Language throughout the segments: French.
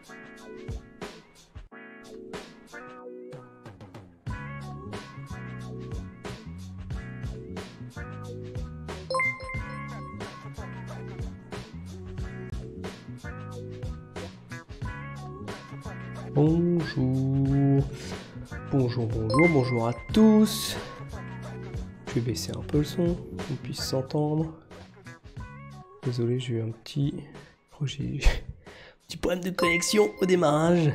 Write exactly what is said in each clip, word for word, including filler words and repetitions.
Bonjour, bonjour, bonjour, bonjour à tous. Je vais baisser un peu le son, qu'on puisse s'entendre. Désolé, j'ai eu un petit... Oh, j'ai eu un petit problème de connexion au démarrage.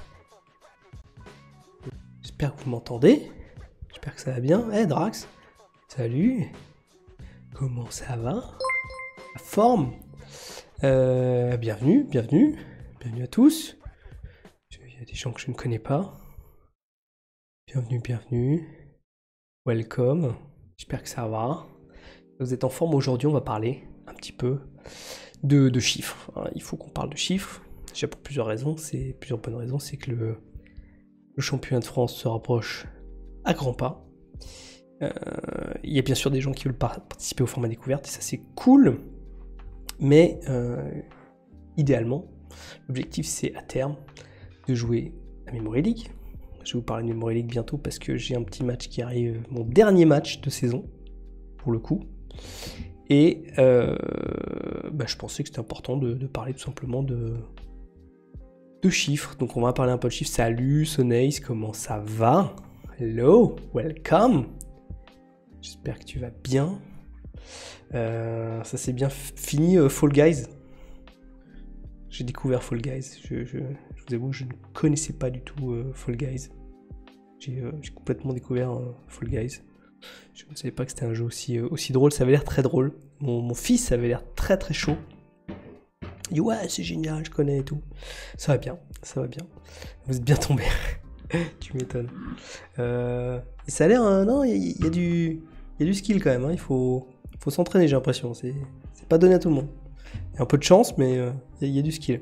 J'espère que vous m'entendez. J'espère que ça va bien. Eh hey, Drax, salut. Comment ça va? La forme euh, Bienvenue, bienvenue, bienvenue à tous. Il y a des gens que je ne connais pas. Bienvenue, bienvenue. Welcome. J'espère que ça va. Vous êtes en forme aujourd'hui, on va parler un petit peu de, de chiffres. Il faut qu'on parle de chiffres. Déjà pour plusieurs raisons, c'est plusieurs bonnes raisons. C'est que le, le championnat de France se rapproche à grands pas. Euh, il y a bien sûr des gens qui veulent participer au format découverte et ça c'est cool. Mais euh, idéalement, l'objectif c'est à terme de jouer à Memory League. Je vais vous parler de Memory League bientôt parce que j'ai un petit match qui arrive, mon dernier match de saison, pour le coup. Et euh, bah, je pensais que c'était important de, de parler tout simplement de, de chiffres. Donc on va parler un peu de chiffres. Salut Soneis, comment ça va? Hello, welcome. J'espère que tu vas bien. Euh, ça s'est bien fini, euh, Fall Guys. J'ai découvert Fall Guys. Je, je, je vous avoue, je ne connaissais pas du tout euh, Fall Guys. J'ai euh, complètement découvert euh, Fall Guys. Je ne savais pas que c'était un jeu aussi, euh, aussi drôle. Ça avait l'air très drôle. Mon, mon fils avait l'air très très chaud. Il dit ouais, c'est génial, je connais et tout. Ça va bien, ça va bien. Vous êtes bien tombé. Tu m'étonnes. Euh, ça a l'air, hein, non, il y, y, y a du skill quand même. Hein. Il faut, faut s'entraîner, j'ai l'impression. C'est pas donné à tout le monde. Il y a un peu de chance, mais il euh, y, y a du skill.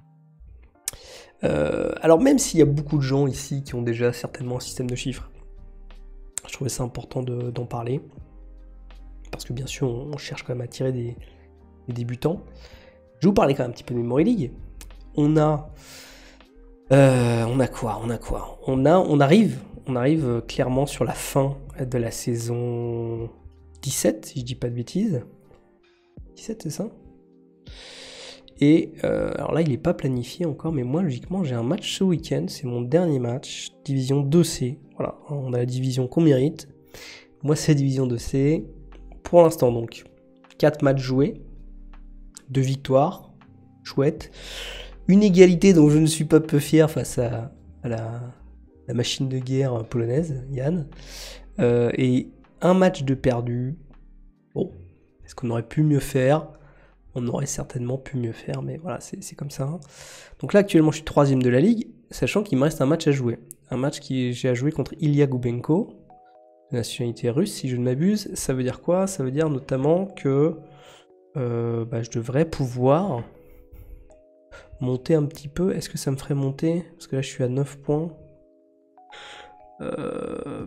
Euh, alors même s'il y a beaucoup de gens ici qui ont déjà certainement un système de chiffres, je trouvais ça important de, d'en parler. Parce que bien sûr, on cherche quand même à attirer des, des débutants. Je vais vous parler quand même un petit peu de Memory League. On a... Euh, on a quoi On a quoi on, a, on, arrive, on arrive clairement sur la fin de la saison dix-sept, si je dis pas de bêtises. dix-sept, c'est ça? Et euh, alors là, il n'est pas planifié encore, mais moi, logiquement, j'ai un match ce week-end. C'est mon dernier match, division deux C. Voilà, on a la division qu'on mérite. Moi, c'est la division deux C. Pour l'instant, donc, quatre matchs joués, deux victoires, chouette. Une égalité dont je ne suis pas peu fier face à, à la, la machine de guerre polonaise, Yann. Euh, et un match de perdu. Bon, est-ce qu'on aurait pu mieux faire? On aurait certainement pu mieux faire, mais voilà, c'est comme ça. Hein. Donc là, actuellement, je suis troisième de la ligue, sachant qu'il me reste un match à jouer. Un match que j'ai à jouer contre Ilya Gubenko, de nationalité russe, si je ne m'abuse. Ça veut dire quoi? Ça veut dire notamment que euh, bah, je devrais pouvoir monter un petit peu. Est-ce que ça me ferait monter? Parce que là, je suis à neuf points. Euh...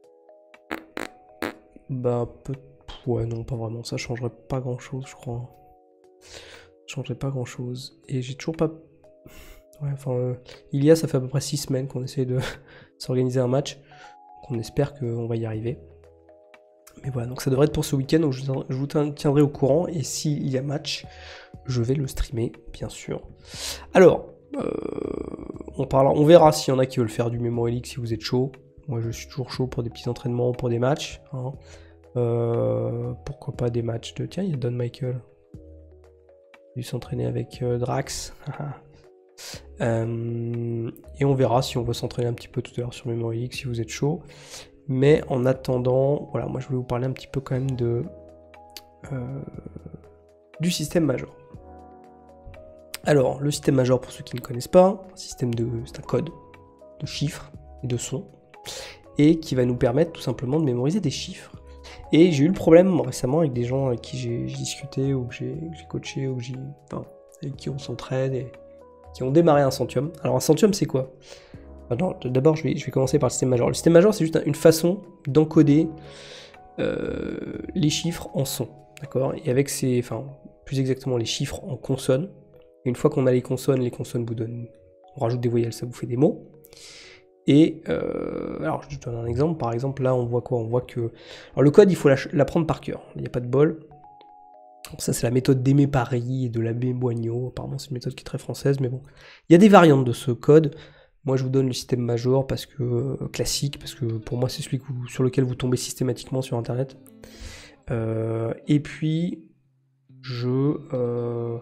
Bah, peut... ouais, non, pas vraiment. Ça changerait pas grand-chose, je crois. Ça changerait pas grand-chose. Et j'ai toujours pas... Ouais, enfin, euh, il y a, ça fait à peu près six semaines qu'on essaie de s'organiser un match. On espère qu'on va y arriver. Mais voilà, donc ça devrait être pour ce week-end, donc je vous tiendrai au courant. Et s'il y a match, je vais le streamer, bien sûr. Alors, euh, on, parle, on verra s'il y en a qui veulent faire du Memory League, si vous êtes chaud. Moi, je suis toujours chaud pour des petits entraînements, pour des matchs. Hein. Euh, pourquoi pas des matchs de... Tiens, il y a Don Michael. Il va s'entraîner avec euh, Drax. euh, et on verra si on veut s'entraîner un petit peu tout à l'heure sur Memory League, si vous êtes chaud. Mais en attendant, voilà, moi je voulais vous parler un petit peu quand même de euh, du système Major. Alors, le système Major, pour ceux qui ne connaissent pas, un système de, c'est un code de chiffres et de sons, et qui va nous permettre tout simplement de mémoriser des chiffres. Et j'ai eu le problème récemment avec des gens avec qui j'ai discuté, ou que j'ai coaché, ou que j'ai, enfin, avec qui on s'entraide, et qui ont démarré un Centium. Alors un Centium, c'est quoi? D'abord, je vais, je vais commencer par le système Major. Le système Major, c'est juste une façon d'encoder euh, les chiffres en sons, d'accord? Et avec ces, enfin, plus exactement les chiffres en consonnes. Et une fois qu'on a les consonnes, les consonnes vous donnent on rajoute des voyelles, ça vous fait des mots. Et euh, alors je te donne un exemple, par exemple là on voit quoi? On voit que alors le code il faut l'apprendre par cœur, il n'y a pas de bol. Donc ça c'est la méthode d'Aimé Paris et de l'abbé Boignot, apparemment c'est une méthode qui est très française, mais bon. Il y a des variantes de ce code, moi je vous donne le système major parce que euh, classique, parce que pour moi c'est celui que vous, sur lequel vous tombez systématiquement sur internet. Euh, et puis je... Euh,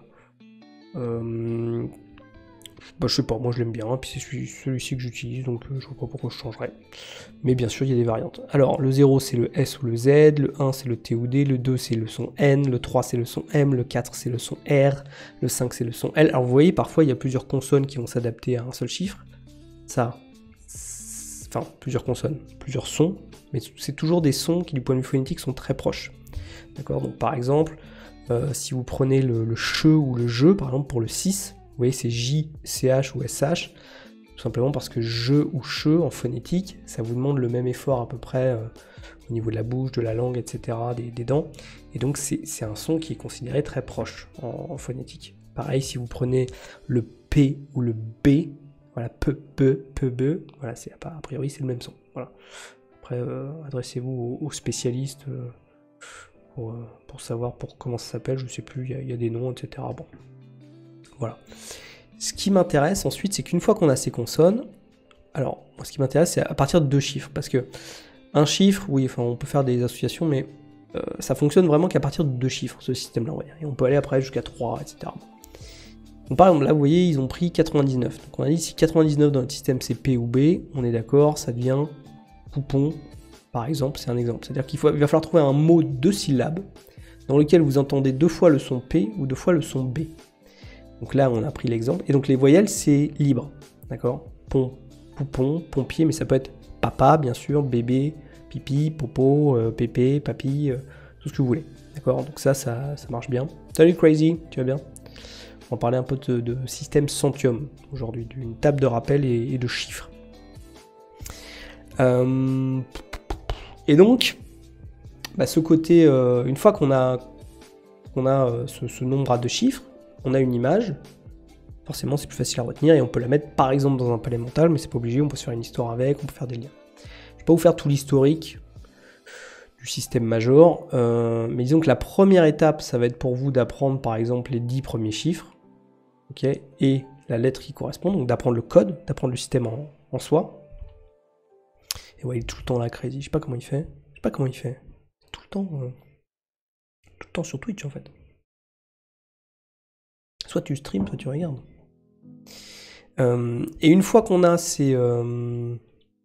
euh, Bah, je sais pas, moi je l'aime bien, puis c'est celui-ci que j'utilise, donc euh, je vois pas pourquoi je changerais. Mais bien sûr, il y a des variantes. Alors, le zéro c'est le S ou le Z, le un c'est le T ou D, le deux c'est le son N, le trois c'est le son M, le quatre c'est le son R, le cinq c'est le son L. Alors vous voyez, parfois il y a plusieurs consonnes qui vont s'adapter à un seul chiffre. Ça, enfin, plusieurs consonnes, plusieurs sons, mais c'est toujours des sons qui, du point de vue phonétique, sont très proches. D'accord? Donc par exemple, euh, si vous prenez le, le che ou le je, par exemple pour le six, vous voyez, c'est J, C H ou S H, tout simplement parce que je ou che en phonétique, ça vous demande le même effort à peu près euh, au niveau de la bouche, de la langue, et cetera, des, des dents. Et donc c'est un son qui est considéré très proche en, en phonétique. Pareil, si vous prenez le P ou le B, voilà, P, P, P, B, voilà, c'est a priori c'est le même son. Voilà. Après, euh, adressez-vous aux, aux spécialistes euh, pour, euh, pour savoir pour comment ça s'appelle, je ne sais plus, il y, y a des noms, et cetera. Bon. Voilà. Ce qui m'intéresse ensuite, c'est qu'une fois qu'on a ces consonnes, alors, moi, ce qui m'intéresse, c'est à partir de deux chiffres, parce que un chiffre, oui, enfin, on peut faire des associations, mais euh, ça fonctionne vraiment qu'à partir de deux chiffres, ce système-là, on va dire. Et on peut aller après jusqu'à trois, et cetera. Donc, par exemple, là, vous voyez, ils ont pris quatre-vingt-dix-neuf. Donc, on a dit si quatre-vingt-dix-neuf dans notre système, c'est P ou B, on est d'accord, ça devient poupon, par exemple, c'est un exemple. C'est-à-dire qu'il va falloir trouver un mot de deux syllabes dans lequel vous entendez deux fois le son P ou deux fois le son B. Donc là, on a pris l'exemple. Et donc les voyelles, c'est libre. D'accord? Pom, poupon, pompier, mais ça peut être papa, bien sûr, bébé, pipi, popo, euh, pépé, papy, euh, tout ce que vous voulez. D'accord? Donc ça, ça, ça marche bien. Salut Crazy, tu vas bien? On va parler un peu de, de système Centium aujourd'hui, d'une table de rappel et, et de chiffres. Euh, et donc, bah, ce côté, euh, une fois qu'on a, qu'on a euh, ce, ce nombre à deux chiffres, on a une image, forcément c'est plus facile à retenir et on peut la mettre par exemple dans un palais mental, mais c'est pas obligé, on peut se faire une histoire avec, on peut faire des liens. Je vais pas vous faire tout l'historique du système major, euh, mais disons que la première étape, ça va être pour vous d'apprendre par exemple les dix premiers chiffres, ok, et la lettre qui correspond, donc d'apprendre le code, d'apprendre le système en, en soi. Et ouais, il est tout le temps là, Crazy, je sais pas comment il fait, je sais pas comment il fait, tout le temps, euh, tout le temps sur Twitch en fait. Soit tu streams, soit tu regardes. Euh, et une fois qu'on a ces... Euh,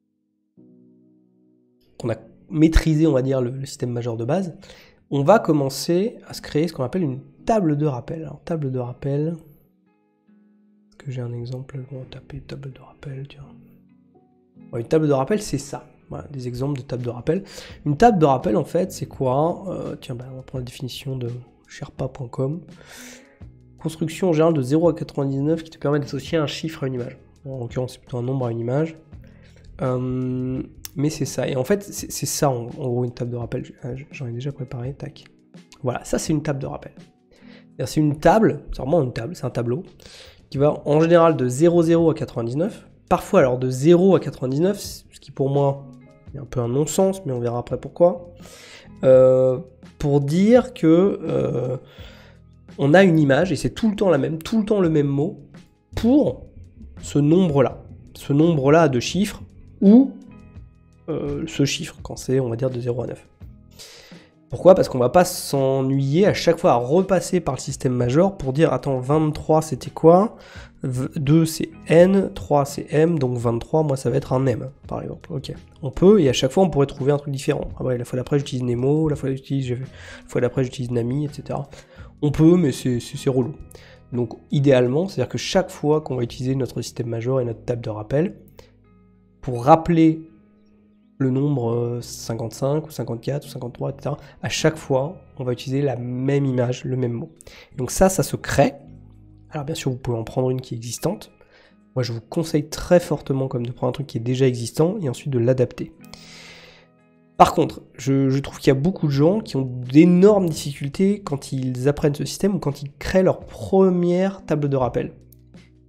qu'on a maîtrisé, on va dire, le, le système majeur de base, on va commencer à se créer ce qu'on appelle une table de rappel. Alors, table de rappel... Est-ce que j'ai un exemple? On va taper table de rappel, tiens. Ouais, une table de rappel, c'est ça. Voilà, des exemples de table de rappel. Une table de rappel, en fait, c'est quoi? euh, Tiens, bah, on va prendre la définition de sherpa point com. Construction en général de zéro à quatre-vingt-dix-neuf qui te permet d'associer un chiffre à une image. Bon, en l'occurrence, c'est plutôt un nombre à une image. Euh, mais c'est ça. Et en fait, c'est ça, en, en gros, une table de rappel. J'en ai déjà préparé, tac. Voilà, ça, c'est une table de rappel. C'est une table, c'est vraiment une table, c'est un tableau, qui va en général de zéro virgule zéro à quatre-vingt-dix-neuf. Parfois, alors de zéro à quatre-vingt-dix-neuf, ce qui pour moi est un peu un non-sens, mais on verra après pourquoi. Euh, pour dire que... Euh, on a une image, et c'est tout le temps la même, tout le temps le même mot, pour ce nombre-là. Ce nombre-là a deux chiffres, ou euh, ce chiffre, quand c'est, on va dire, de zéro à neuf. Pourquoi? Parce qu'on va pas s'ennuyer à chaque fois à repasser par le système majeur pour dire, attends, vingt-trois c'était quoi? deux c'est N, trois c'est M, donc vingt-trois, moi ça va être un M, par exemple. Ok. On peut, et à chaque fois on pourrait trouver un truc différent. Ah ouais, la fois d'après j'utilise Nemo, la fois d'après j'utilise Nami, et cetera. On peut, mais c'est relou. Donc idéalement, c'est-à-dire que chaque fois qu'on va utiliser notre système majeur et notre table de rappel, pour rappeler le nombre cinquante-cinq ou cinquante-quatre ou cinquante-trois, et cetera, à chaque fois, on va utiliser la même image, le même mot. Donc ça, ça se crée. Alors bien sûr, vous pouvez en prendre une qui est existante. Moi, je vous conseille très fortement comme de prendre un truc qui est déjà existant et ensuite de l'adapter. Par contre, je, je trouve qu'il y a beaucoup de gens qui ont d'énormes difficultés quand ils apprennent ce système ou quand ils créent leur première table de rappel.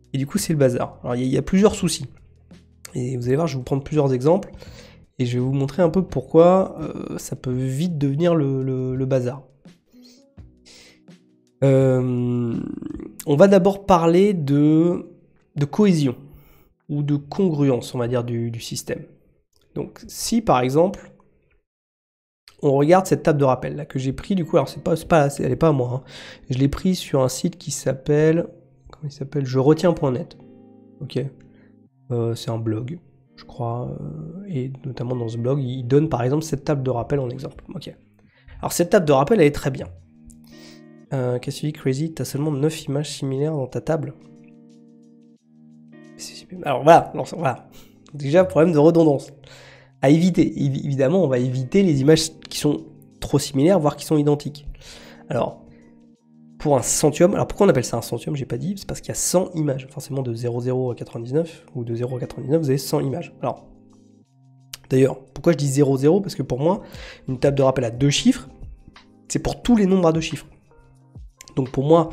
et du coup c'est le bazar. Alors il y, y a plusieurs soucis, et vous allez voir, je vais vous prendre plusieurs exemples, et je vais vous montrer un peu pourquoi euh, ça peut vite devenir le, le, le bazar. Euh, on va d'abord parler de, de cohésion, ou de congruence, on va dire, du, du système. Donc si par exemple, on regarde cette table de rappel là que j'ai pris du coup, alors c'est pas, c'est pas, elle est pas à moi, hein. Je l'ai pris sur un site qui s'appelle, comment il s'appelle, je retiens point net. Ok, euh, c'est un blog, je crois, euh, et notamment dans ce blog, il donne par exemple cette table de rappel en exemple. Ok, alors cette table de rappel, elle est très bien. Euh, Qu'est-ce que tu dis, Crazy, t'as seulement neuf images similaires dans ta table. Alors voilà, alors, voilà. Déjà problème de redondance. À éviter, évidemment, on va éviter les images qui sont trop similaires, voire qui sont identiques. Alors, pour un centième, alors pourquoi on appelle ça un centième, j'ai pas dit, c'est parce qu'il y a cent images, forcément de zéro virgule zéro à quatre-vingt-dix-neuf, ou de zéro à quatre-vingt-dix-neuf, vous avez cent images. Alors, d'ailleurs, pourquoi je dis zéro virgule zéro? Parce que pour moi, une table de rappel à deux chiffres, c'est pour tous les nombres à deux chiffres. Donc pour moi,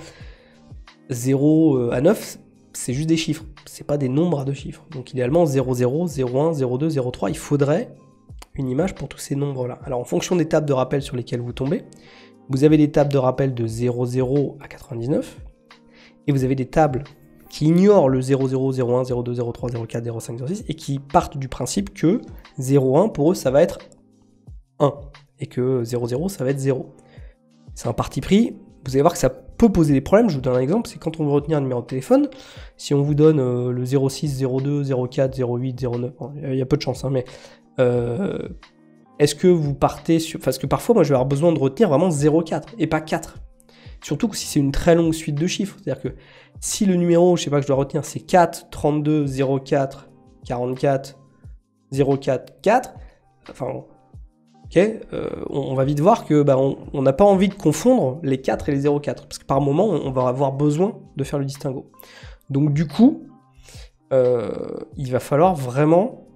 zéro à neuf, c'est juste des chiffres, c'est pas des nombres à deux chiffres. Donc idéalement, zéro zéro, zéro un, zéro deux, zéro trois, il faudrait une image pour tous ces nombres-là. Alors en fonction des tables de rappel sur lesquelles vous tombez, vous avez des tables de rappel de zéro zéro à quatre-vingt-dix-neuf, et vous avez des tables qui ignorent le zéro zéro, zéro un, zéro deux, zéro trois, zéro quatre, zéro cinq, zéro six, et qui partent du principe que zéro un, pour eux, ça va être un, et que zéro zéro, ça va être zéro. C'est un parti pris. Vous allez voir que ça peut poser des problèmes. Je vous donne un exemple, c'est quand on veut retenir un numéro de téléphone, si on vous donne euh, le zéro six, zéro deux, zéro quatre, zéro huit, zéro neuf, bon, il y a peu de chance, hein, mais euh, est-ce que vous partez sur... Parce que parfois, moi, je vais avoir besoin de retenir vraiment zéro quatre et pas quatre. Surtout que si c'est une très longue suite de chiffres. C'est-à-dire que si le numéro, je sais pas, que je dois retenir, c'est quatre, trente-deux, zéro quatre, quarante-quatre, zéro quatre, quatre, enfin... Ok, euh, on, on va vite voir que bah, on n'a pas envie de confondre les quatre et les zéro quatre, parce que par moment, on, on va avoir besoin de faire le distinguo. Donc du coup, euh, il va falloir vraiment,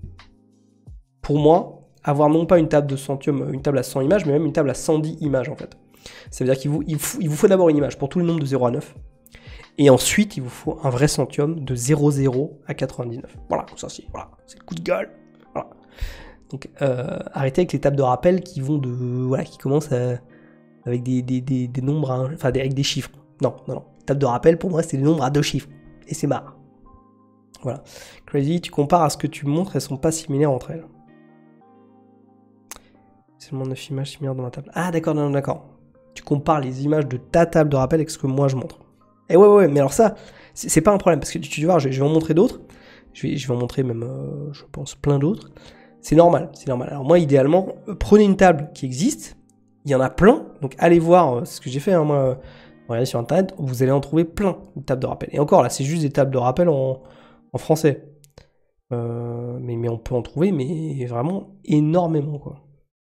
pour moi, avoir non pas une table de centième, une table à cent images, mais même une table à cent dix images en fait. Ça veut dire qu'il vous, il faut, il vous faut d'abord une image pour tous les nombres de zéro à neuf, et ensuite il vous faut un vrai centième de zéro zéro à quatre-vingt-dix-neuf. Voilà, ça c'est voilà, c'est le coup de gueule. Voilà. Donc euh, arrêtez avec les tables de rappel qui vont de voilà, qui commencent à, avec des, des, des, des nombres, à, enfin des, avec des chiffres. Non, non, non. Table de rappel pour moi c'est des nombres à deux chiffres et c'est marre. Voilà. Crazy, tu compares à ce que tu montres, elles sont pas similaires entre elles. Seulement neuf images similaires dans ma table. Ah d'accord, non, d'accord. Tu compares les images de ta table de rappel avec ce que moi je montre. Et ouais, ouais, mais alors ça, c'est pas un problème parce que tu vas voir, je, je vais en montrer d'autres. Je vais, je vais en montrer même, euh, je pense, plein d'autres. C'est normal, c'est normal. Alors moi, idéalement, euh, prenez une table qui existe, il y en a plein, donc allez voir, euh, c'est ce que j'ai fait, hein, moi, euh, regardez sur internet, vous allez en trouver plein de tables de rappel. Et encore, là, c'est juste des tables de rappel en, en français. Euh, mais, mais on peut en trouver, mais vraiment énormément, quoi.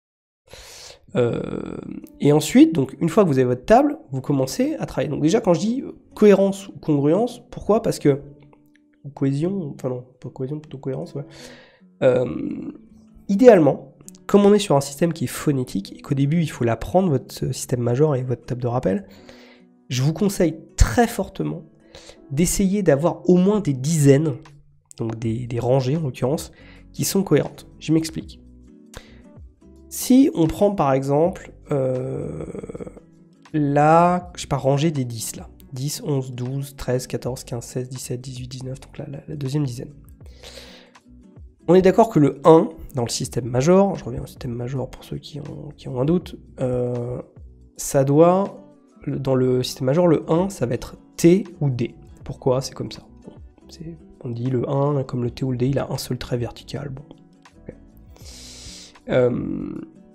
Euh, et ensuite, donc une fois que vous avez votre table, vous commencez à travailler. Donc déjà, quand je dis cohérence ou congruence, pourquoi? Parce que, ou cohésion, enfin non, pas cohésion, plutôt cohérence, ouais. Euh, idéalement, comme on est sur un système qui est phonétique et qu'au début il faut l'apprendre, votre système majeur et votre table de rappel, je vous conseille très fortement d'essayer d'avoir au moins des dizaines, donc des, des rangées en l'occurrence, qui sont cohérentes. Je m'explique. Si on prend par exemple euh, la je sais pas, rangée des dix là, dix, onze, douze, treize, quatorze, quinze, seize, dix-sept, dix-huit, dix-neuf, donc là, la, la deuxième dizaine. On est d'accord que le un, dans le système major, je reviens au système major pour ceux qui ont, qui ont un doute, euh, ça doit, dans le système major, le un, ça va être T ou D. Pourquoi? C'est comme ça. Bon, on dit le un, comme le T ou le D, il a un seul trait vertical. Bon. Okay. Euh,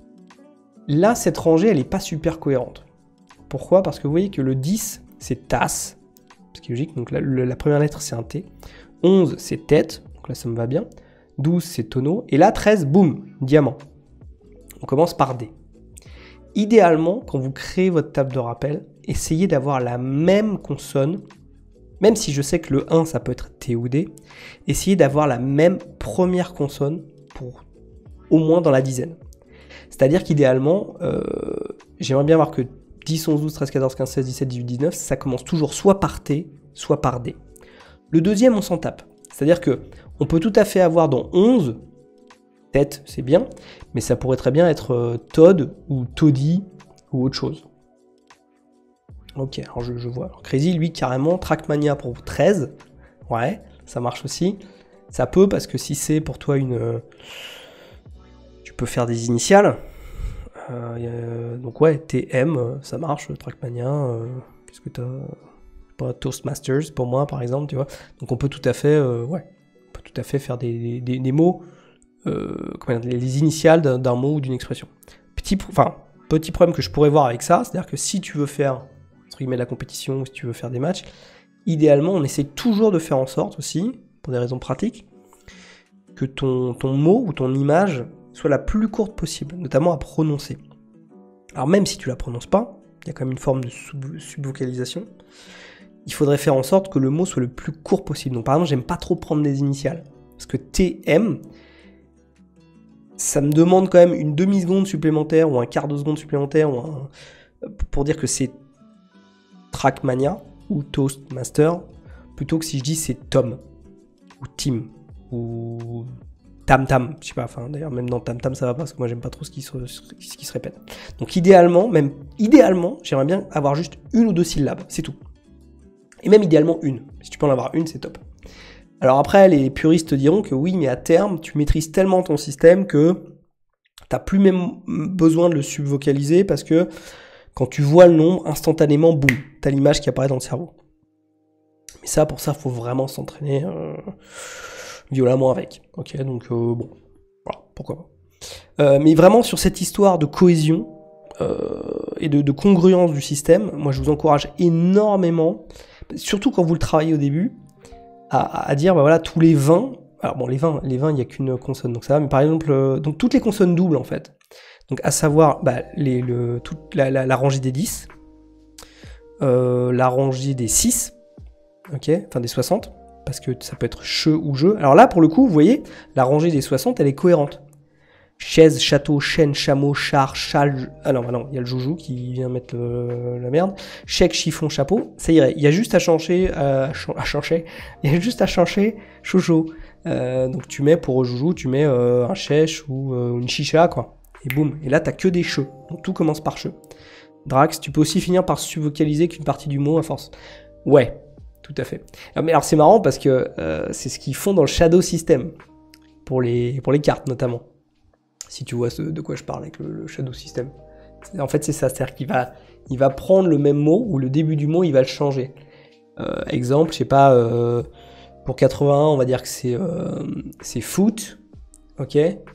là, cette rangée, elle n'est pas super cohérente. Pourquoi? Parce que vous voyez que le dix, c'est tasse, ce qui est logique, donc la, la première lettre, c'est un T. onze, c'est tête, donc là, ça me va bien. douze, c'est tonneau. Et là, treize, boum, diamant. On commence par D. Idéalement, quand vous créez votre table de rappel, essayez d'avoir la même consonne, même si je sais que le un, ça peut être T ou D, essayez d'avoir la même première consonne pour au moins dans la dizaine. C'est-à-dire qu'idéalement, euh, j'aimerais bien voir que dix, onze, douze, treize, quatorze, quinze, seize, dix-sept, dix-huit, dix-neuf, ça commence toujours soit par T, soit par D. Le deuxième, on s'en tape. C'est-à-dire que on peut tout à fait avoir dans onze, tête, c'est bien, mais ça pourrait très bien être euh, Todd ou Toddy ou autre chose. Ok, alors je, je vois. Alors Crazy, lui, carrément, Trackmania pour treize. Ouais, ça marche aussi. Ça peut, parce que si c'est pour toi une... Euh, tu peux faire des initiales. Euh, donc ouais, T M, ça marche, Trackmania. Euh, Qu'est-ce que t'as pas Toastmasters, pour moi, par exemple, tu vois. Donc on peut tout à fait... Euh, ouais, on peut tout à fait faire des, des, des mots... Euh, comment dire, les initiales d'un, d'un mot ou d'une expression. Petit, enfin, petit problème que je pourrais voir avec ça, c'est-à-dire que si tu veux faire entre guillemets la compétition, si tu veux faire des matchs, idéalement, on essaie toujours de faire en sorte aussi, pour des raisons pratiques, que ton, ton mot ou ton image soit la plus courte possible, notamment à prononcer. Alors même si tu la prononces pas, il y a quand même une forme de sub- subvocalisation, il faudrait faire en sorte que le mot soit le plus court possible. Donc par exemple, j'aime pas trop prendre des initiales, parce que T M, ça me demande quand même une demi-seconde supplémentaire ou un quart de seconde supplémentaire ou un... pour dire que c'est Trackmania ou Toastmaster, plutôt que si je dis c'est Tom ou Tim ou Tam Tam, je sais pas, enfin d'ailleurs même dans Tam Tam ça va pas parce que moi j'aime pas trop ce qui se, ce qui se répète. Donc idéalement, même idéalement, j'aimerais bien avoir juste une ou deux syllabes, c'est tout. Et même idéalement une. Si tu peux en avoir une, c'est top. Alors après, les puristes te diront que oui, mais à terme, tu maîtrises tellement ton système que t'as plus même besoin de le subvocaliser parce que quand tu vois le nombre, instantanément, boum, t'as l'image qui apparaît dans le cerveau. Mais ça, pour ça, il faut vraiment s'entraîner euh, violemment avec. Ok, donc euh, bon, voilà, pourquoi pas. Euh, mais vraiment, sur cette histoire de cohésion euh, et de, de congruence du système, moi, je vous encourage énormément, surtout quand vous le travaillez au début, À, à dire, bah voilà, tous les vingt, alors bon, les vingt, les vingt, il n'y a qu'une consonne, donc ça va, mais par exemple, euh, donc toutes les consonnes doubles, en fait, donc à savoir, bah, les, le, toute la, la, la rangée des dix, euh, la rangée des six, ok, enfin des soixante, parce que ça peut être che ou je, alors là, pour le coup, vous voyez, la rangée des soixante, elle est cohérente. Chaise, château, chêne, chameau, char, châle... Ah non, bah non, il y a le joujou qui vient mettre le, la merde. Chèque, chiffon, chapeau, ça irait. Il y a juste à changer... À, à changer... Il y a juste à changer chouchou. Euh, donc tu mets pour joujou, tu mets euh, un chèche ou euh, une chicha, quoi. Et boum. Et là, t'as que des cheux. Donc tout commence par che. Drax, tu peux aussi finir par subvocaliser qu'une partie du mot à force. Ouais, tout à fait. Mais alors c'est marrant parce que euh, c'est ce qu'ils font dans le Shadow System. Pour les, pour les cartes, notamment. Si tu vois ce, de quoi je parle avec le, le Shadow System. En fait, c'est ça, c'est-à-dire qu'il va, il va prendre le même mot, ou le début du mot, il va le changer. Euh, exemple, je sais pas, euh, pour quatre-vingt-un, on va dire que c'est euh, c'est foot, ok,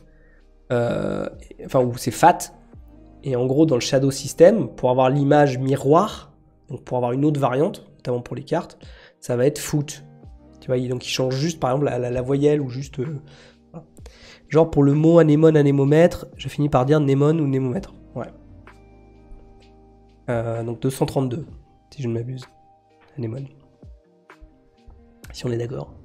euh, enfin, ou c'est fat, et en gros, dans le Shadow System, pour avoir l'image miroir, donc pour avoir une autre variante, notamment pour les cartes, ça va être foot. Tu vois, donc il change juste, par exemple, la, la, la voyelle, ou juste... Euh, Genre pour le mot anémone, anémomètre, je finis par dire némone ou némomètre. Ouais. Euh, donc deux cent trente-deux, si je ne m'abuse. Anémone. Si on est d'accord.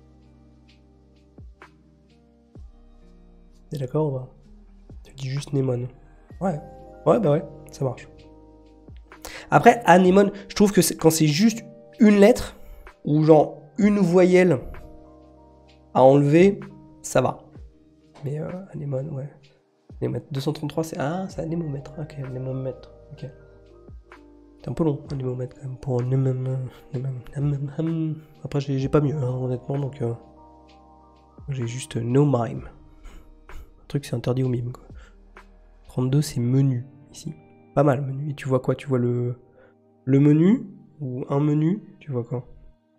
T'es d'accord ou pas? Tu dis juste némone. Ouais. Ouais, bah ouais, ça marche. Après, anémone, je trouve que c'est, quand c'est juste une lettre, ou genre une voyelle à enlever, ça va. Mais euh, anémone, ouais. Anémomètre. deux cent trente-trois, c'est... Ah, c'est anémomètre. Ok, anémomètre. Ok. C'est un peu long, anémomètre, quand même. Pour... Après, j'ai, j'ai pas mieux, hein, honnêtement, donc... Euh... J'ai juste no mime. Un truc, c'est interdit au mime, quoi. trente-deux, c'est menu, ici. Pas mal, menu. Et tu vois quoi? Tu vois le... Le menu, ou un menu, tu vois quoi?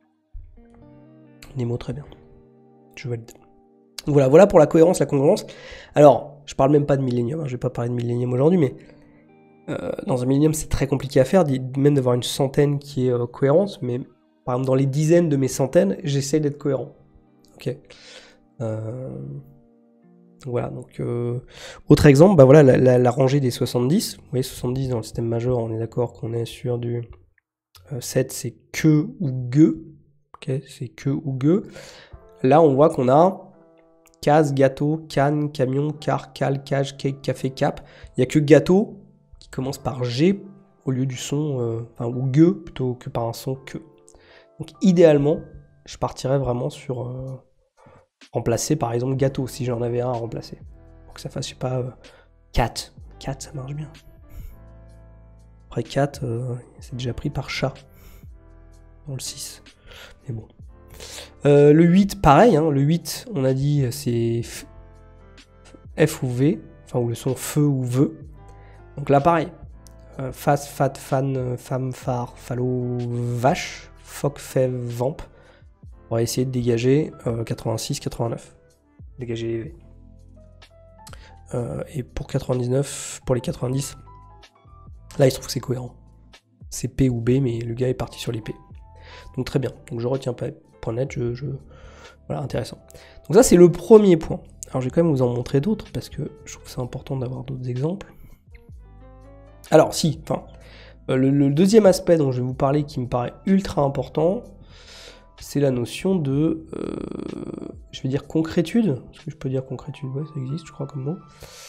Nemo, très bien. Je valide. Voilà, voilà pour la cohérence, la congruence. Alors, je parle même pas de millénium, hein, je vais pas parler de millénium aujourd'hui, mais euh, dans un millénium, c'est très compliqué à faire, même d'avoir une centaine qui est euh, cohérente, mais par exemple, dans les dizaines de mes centaines, j'essaie d'être cohérent. Ok. Euh, voilà, donc... Euh, autre exemple, bah voilà, la, la, la rangée des soixante-dix. Vous voyez, soixante-dix dans le système majeur, on est d'accord qu'on est sur du... Euh, sept, c'est que ou gueux. Ok, c'est que ou gueux. Là, on voit qu'on a... Case, gâteau, canne, camion, car, cal, cage, cake, café, cap. Il n'y a que gâteau qui commence par G au lieu du son, euh, enfin, ou gueux plutôt que par un son que. Donc idéalement, je partirais vraiment sur euh, remplacer par exemple gâteau, si j'en avais un à remplacer. Pour que ça fasse, je sais pas, euh, cat. Cat, ça marche bien. Après cat, euh, c'est déjà pris par chat. Dans le six. Mais bon. Euh, le huit, pareil, hein, le huit, on a dit, c'est F ou V, enfin, ou le son feu ou veu. Donc là, pareil. Euh, face, fat, fan, euh, femme, phare, fallo, vache, phoque, fève, vamp. On va essayer de dégager euh, quatre-vingt-six, quatre-vingt-neuf. Dégager les V. Euh, et pour quatre-vingt-dix-neuf, pour les quatre-vingt-dix, là, il se trouve que c'est cohérent. C'est P ou B, mais le gars est parti sur les P. Donc très bien. Donc je retiens pas point net, je, je... Voilà, intéressant. Donc ça, c'est le premier point. Alors je vais quand même vous en montrer d'autres, parce que je trouve que c'est important d'avoir d'autres exemples. Alors si, enfin, le, le deuxième aspect dont je vais vous parler qui me paraît ultra important, c'est la notion de, euh, je vais dire concrétude. Est-ce que je peux dire concrétude? Ouais, ça existe, je crois, comme mot.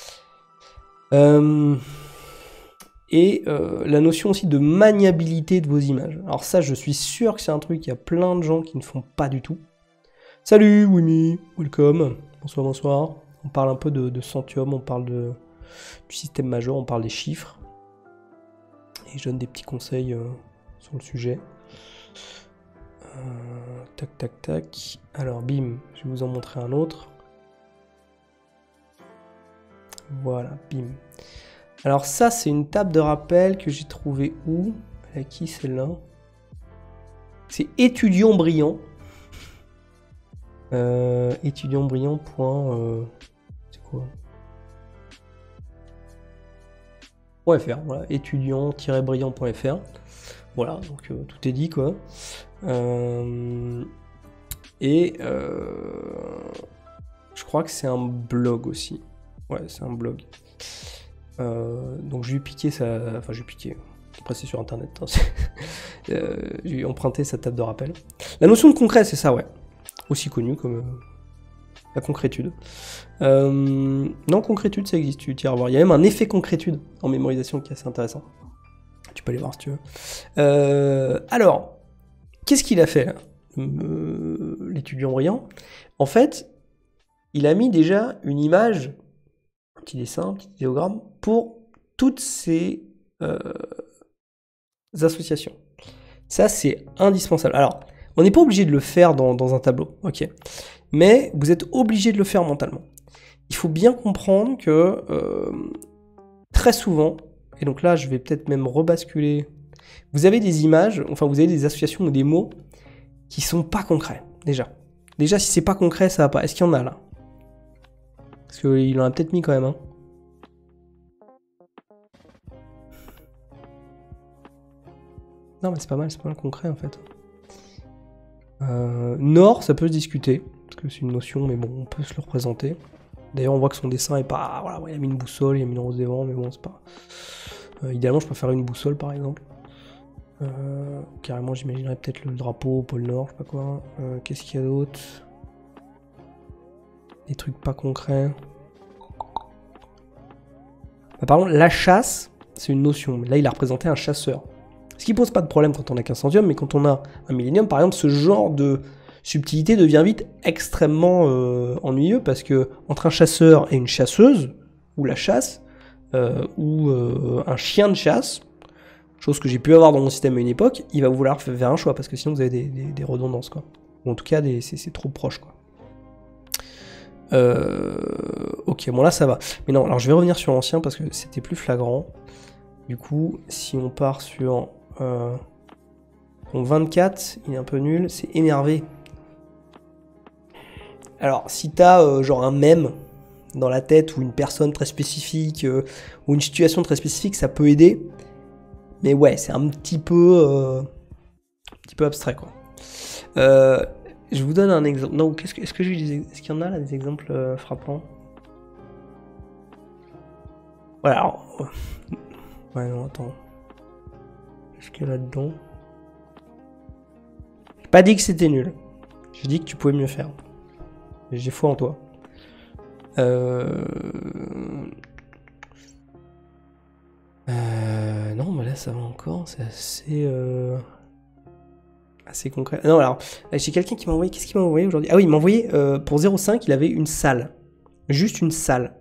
Euh, et euh, la notion aussi de maniabilité de vos images. Alors ça, je suis sûr que c'est un truc, il y a plein de gens qui ne font pas du tout. Salut Wimi, welcome, bonsoir, bonsoir. On parle un peu de, de Centium, on parle de, du système majeur, on parle des chiffres. Et je donne des petits conseils euh, sur le sujet. Euh, tac, tac, tac. Alors, bim, je vais vous en montrer un autre. Voilà, bim. Alors ça, c'est une table de rappel que j'ai trouvée où? À qui celle-là? C'est étudiant brillant. Euh, étudiant brillant. Point, euh, c'est quoi? .fr, voilà, étudiant-brillant.fr. Voilà, donc euh, tout est dit quoi. Euh, et euh, je crois que c'est un blog aussi. Ouais, c'est un blog. Euh, donc je lui ai piqué sa... Enfin, je lui ai piqué. Après, c'est sur internet. Hein. euh, j'ai emprunté sa table de rappel. La notion de concret, c'est ça, ouais. Aussi connue comme euh, la concrétude. Euh, non, concrétude, ça existe. Tu iras voir. Il y a même un effet concrétude en mémorisation qui est assez intéressant. Tu peux aller voir si tu veux. Euh, alors, qu'est-ce qu'il a fait là, euh, l'étudiant brillant? En fait, il a mis déjà une image, un petit dessin, un petit idéogramme, pour toutes ces euh, associations. Ça, c'est indispensable. Alors, on n'est pas obligé de le faire dans, dans un tableau, ok. Mais vous êtes obligé de le faire mentalement. Il faut bien comprendre que euh, très souvent, et donc là, je vais peut-être même rebasculer. Vous avez des images, enfin, vous avez des associations ou des mots qui sont pas concrets, déjà. Déjà, si c'est pas concret, ça va pas. Est-ce qu'il y en a, là? Parce qu'il en a peut-être mis quand même, hein. Non, mais c'est pas mal, c'est pas mal concret, en fait. Euh, Nord, ça peut se discuter, parce que c'est une notion, mais bon, on peut se le représenter. D'ailleurs, on voit que son dessin est pas... Voilà, ouais, il a mis une boussole, il a mis une rose des vents, mais bon, c'est pas... Euh, idéalement, je préfère une boussole, par exemple. Euh, carrément, j'imaginerais peut-être le drapeau, pôle Nord, je sais pas quoi. Euh, Qu'est-ce qu'il y a d'autre? Des trucs pas concrets. Bah, par contre, la chasse, c'est une notion. Là, il a représenté un chasseur. Ce qui pose pas de problème quand on a qu'un centième, mais quand on a un millénium, par exemple, ce genre de subtilité devient vite extrêmement euh, ennuyeux, parce que entre un chasseur et une chasseuse, ou la chasse, euh, ou euh, un chien de chasse, chose que j'ai pu avoir dans mon système à une époque, il va vouloir faire un choix, parce que sinon vous avez des, des, des redondances, quoi. Ou en tout cas, c'est trop proche, quoi. Euh, ok, bon là ça va. Mais non, alors je vais revenir sur l'ancien, parce que c'était plus flagrant. Du coup, si on part sur... Euh, vingt-quatre, il est un peu nul, c'est énervé. Alors, si t'as euh, genre un mème dans la tête, ou une personne très spécifique, euh, ou une situation très spécifique, ça peut aider. Mais ouais, c'est un petit peu... Euh, un petit peu abstrait, quoi. Euh, je vous donne un exemple. Non, qu'est-ce que, est-ce que j'ai des, est-ce qu'il y en a là des exemples euh, frappants? Voilà, alors... Ouais, non, attends. Qu'est-ce qu'il y a là-dedans? J'ai pas dit que c'était nul. J'ai dit que tu pouvais mieux faire. J'ai foi en toi. Euh... Euh... Non, mais là, ça va encore. C'est assez... Euh... assez concret. Non, alors, j'ai quelqu'un qui m'a envoyé, qu'est-ce qu'il m'a envoyé aujourd'hui? Ah oui, il m'a envoyé, euh, pour zéro virgule cinq, il avait une salle. Juste une salle.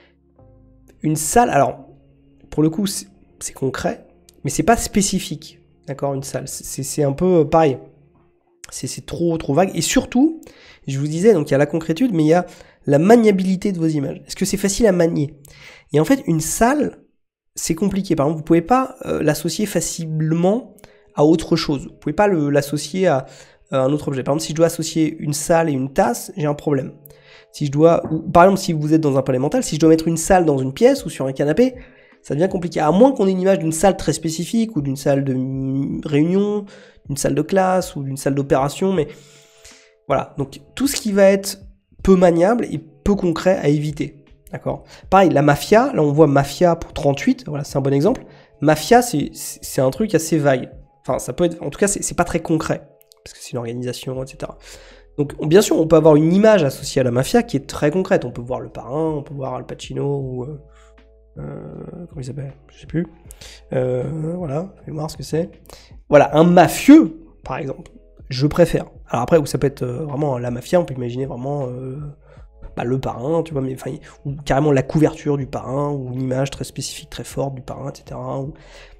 Une salle, alors, pour le coup, c'est concret, mais c'est pas spécifique, d'accord, une salle. C'est un peu pareil. C'est trop, trop vague. Et surtout, je vous disais, donc il y a la concrétude, mais il y a la maniabilité de vos images. Est-ce que c'est facile à manier? Et en fait, une salle, c'est compliqué. Par exemple, vous pouvez pas euh, l'associer facilement à autre chose. Vous pouvez pas l'associer à, à un autre objet. Par exemple, si je dois associer une salle et une tasse, j'ai un problème. Si je dois, ou, par exemple, si vous êtes dans un palais mental, si je dois mettre une salle dans une pièce ou sur un canapé, ça devient compliqué. À moins qu'on ait une image d'une salle très spécifique ou d'une salle de réunion, d'une salle de classe ou d'une salle d'opération, mais voilà. Donc tout ce qui va être peu maniable et peu concret à éviter. D'accord. Pareil, la mafia, là on voit mafia pour trente-huit, voilà, c'est un bon exemple. Mafia, c'est un truc assez vague. Enfin, ça peut être, en tout cas, c'est pas très concret, parce que c'est une organisation, et cetera. Donc, bien sûr, on peut avoir une image associée à la mafia qui est très concrète. On peut voir le parrain, on peut voir Al Pacino, ou... Euh, euh, comment il s'appelle? Je sais plus. Euh, voilà, je vais voir ce que c'est. Voilà, un mafieux, par exemple, je préfère. Alors après, où ça peut être euh, vraiment la mafia, on peut imaginer vraiment... Euh, bah, le parrain, tu vois, mais, ou carrément la couverture du parrain, ou une image très spécifique, très forte du parrain, et cetera. Ou...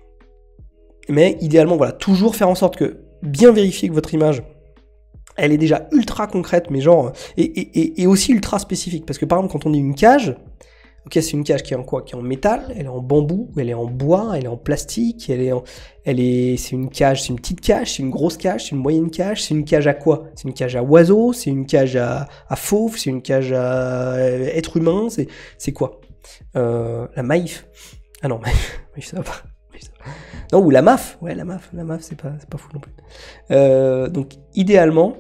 Mais idéalement, voilà, toujours faire en sorte que, bien vérifier que votre image, elle est déjà ultra concrète, mais genre, et, et, et aussi ultra spécifique, parce que par exemple, quand on dit une cage, ok, c'est une cage qui est en quoi? Qui est en métal, elle est en bambou, elle est en bois, elle est en plastique, elle est en, elle est, c'est une cage, c'est une petite cage, c'est une grosse cage, c'est une moyenne cage, c'est une cage à quoi? C'est une cage à oiseaux, c'est une cage à, à fauve, c'est une cage à être humain, c'est, c'est quoi? Euh, la maïf. Ah non, maïf, ça va pas. Non, ou la M A F, ouais, la M A F, la M A F, c'est pas, c'est pas fou non plus. Euh, donc, idéalement,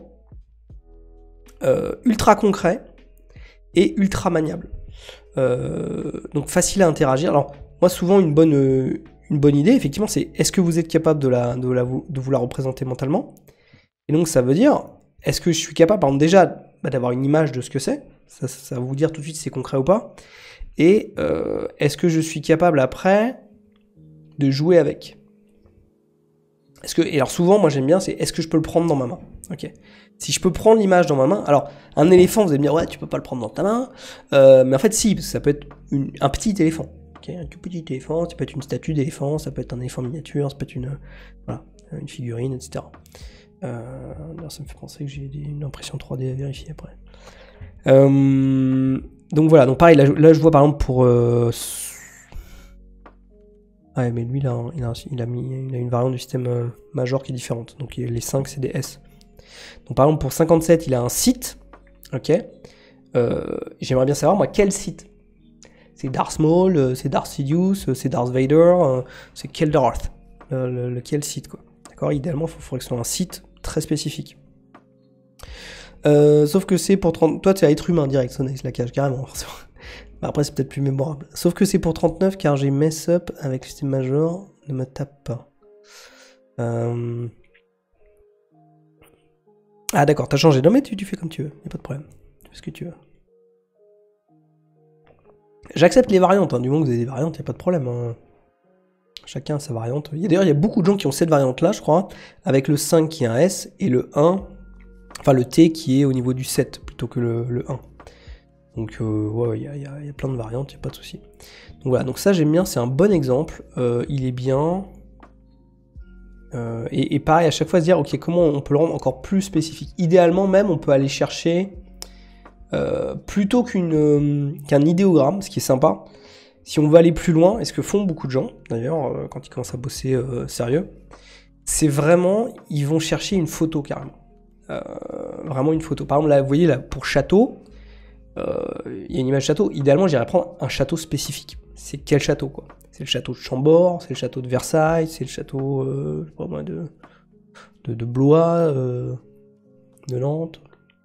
euh, ultra concret et ultra maniable. Euh, donc, facile à interagir. Alors, moi, souvent, une bonne, euh, une bonne idée, effectivement, c'est est-ce que vous êtes capable de, la, de, la, de vous la représenter mentalement? Et donc, ça veut dire, est-ce que je suis capable, par exemple, déjà, bah, d'avoir une image de ce que c'est? Ça, ça va vous dire tout de suite si c'est concret ou pas. Et euh, est-ce que je suis capable, après, de jouer avec? Est-ce que, et alors souvent, moi j'aime bien, c'est est-ce que je peux le prendre dans ma main? Ok. Si je peux prendre l'image dans ma main, alors un éléphant, vous allez me dire ouais, tu peux pas le prendre dans ta main, euh, mais en fait si, parce que ça peut être une, un petit éléphant, ok, un tout petit éléphant, ça peut être une statue d'éléphant, ça peut être un éléphant miniature, ça peut être une, voilà, une figurine, et cetera. Euh, ça me fait penser que j'ai une impression trois D à vérifier après. Euh, donc voilà, donc pareil, là, là je vois par exemple pour euh, ouais, mais lui, il a, il, a, il, a mis, il a une variante du système euh, major qui est différente. Donc les cinq, c'est des S. Donc par exemple, pour cinquante-sept, il a un site. Ok. Euh, J'aimerais bien savoir, moi, quel site? C'est Darth Maul, euh, c'est Darth Sidious, euh, c'est Darth Vader, euh, c'est quel Darth? euh, le, Lequel site, quoi. D'accord. Idéalement, il faudrait que ce soit un site très spécifique. Euh, sauf que c'est pour trente... Toi, tu es à être humain direct, Sonex, la cage, carrément. Après, c'est peut-être plus mémorable. Sauf que c'est pour trente-neuf, car j'ai mess up avec le système major. Ne me tape pas. Euh... Ah d'accord, t'as changé. Non mais tu, tu fais comme tu veux, y'a pas de problème. Tu fais ce que tu veux. J'accepte les variantes, hein. Du moment que vous avez des variantes, y'a pas de problème. Hein. Chacun a sa variante. D'ailleurs, il y a beaucoup de gens qui ont cette variante-là, je crois, avec le cinq qui est un S, et le un, enfin le T qui est au niveau du sept, plutôt que le, le un. Donc euh, ouais, il y, y, y a plein de variantes, il n'y a pas de souci. Donc voilà, donc ça j'aime bien, c'est un bon exemple. Euh, il est bien. Euh, et, et pareil, à chaque fois se dire, ok, comment on peut le rendre encore plus spécifique. Idéalement même, on peut aller chercher, euh, plutôt qu'une euh, qu'un idéogramme, ce qui est sympa. Si on veut aller plus loin, et ce que font beaucoup de gens, d'ailleurs, euh, quand ils commencent à bosser euh, sérieux, c'est vraiment, ils vont chercher une photo carrément. Euh, vraiment une photo. Par exemple, là, vous voyez, là, pour château, il euh, y a une image château, idéalement j'irais prendre un château spécifique. C'est quel château, quoi? C'est le château de Chambord, c'est le château de Versailles, c'est le château euh, je sais pas moi, de, de, de Blois, euh, de Nantes.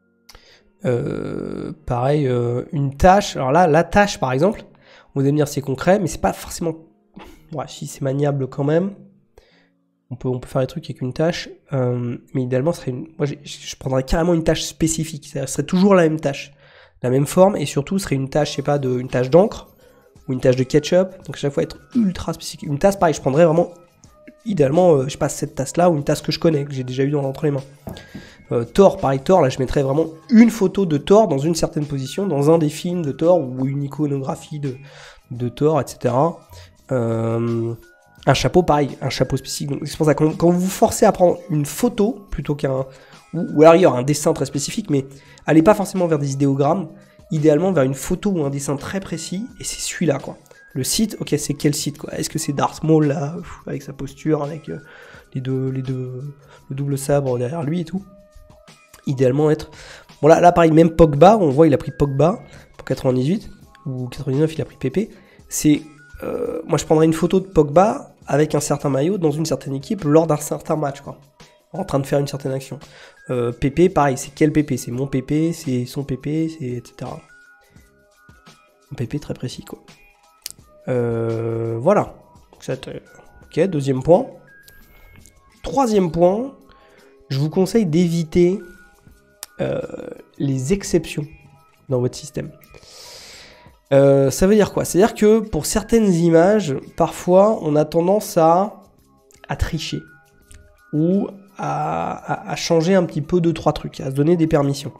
Euh, pareil, euh, une tâche, alors là, la tâche par exemple, vous allez me dire c'est concret, mais c'est pas forcément... Ouais, si c'est maniable quand même, on peut, on peut faire des trucs avec une tâche, euh, mais idéalement, ce serait une... moi je prendrais carrément une tâche spécifique, ça serait toujours la même tâche. La même forme, et surtout ce serait une tâche, je sais pas, de, une tâche d'encre ou une tâche de ketchup, donc à chaque fois être ultra spécifique. Une tasse, pareil, je prendrais vraiment idéalement, euh, je passe cette tasse-là ou une tasse que je connais, que j'ai déjà eu dans, entre les mains. Euh, Thor, pareil, Thor, là je mettrais vraiment une photo de Thor dans une certaine position, dans un des films de Thor, ou une iconographie de, de Thor, et cetera. Euh, un chapeau, pareil, un chapeau spécifique. Donc c'est pour ça que quand, quand vous vous forcez à prendre une photo, plutôt qu'un... Ou, ou alors il y aura un dessin très spécifique, mais allez pas forcément vers des idéogrammes, idéalement vers une photo ou un dessin très précis, et c'est celui-là, quoi. Le site, ok, c'est quel site, quoi? Est-ce que c'est Darth Maul, là, avec sa posture, avec euh, les deux, les deux, le double sabre derrière lui et tout? Idéalement être... Bon là, là pareil, même Pogba, on voit il a pris Pogba pour quatre-vingt-dix-huit, ou quatre-vingt-dix-neuf il a pris Pépé. C'est... Euh, moi je prendrais une photo de Pogba avec un certain maillot dans une certaine équipe lors d'un certain match, quoi. En train de faire une certaine action. Euh, Pépé, pareil, c'est quel Pépé? C'est mon Pépé, c'est son Pépé, c'est... et cetera. Un Pépé très précis, quoi. Euh, voilà. Ok, deuxième point. Troisième point, je vous conseille d'éviter euh, les exceptions dans votre système. Euh, ça veut dire quoi? C'est-à-dire que pour certaines images, parfois, on a tendance à, à tricher ou à, à, à changer un petit peu deux, trois trucs, à se donner des permissions.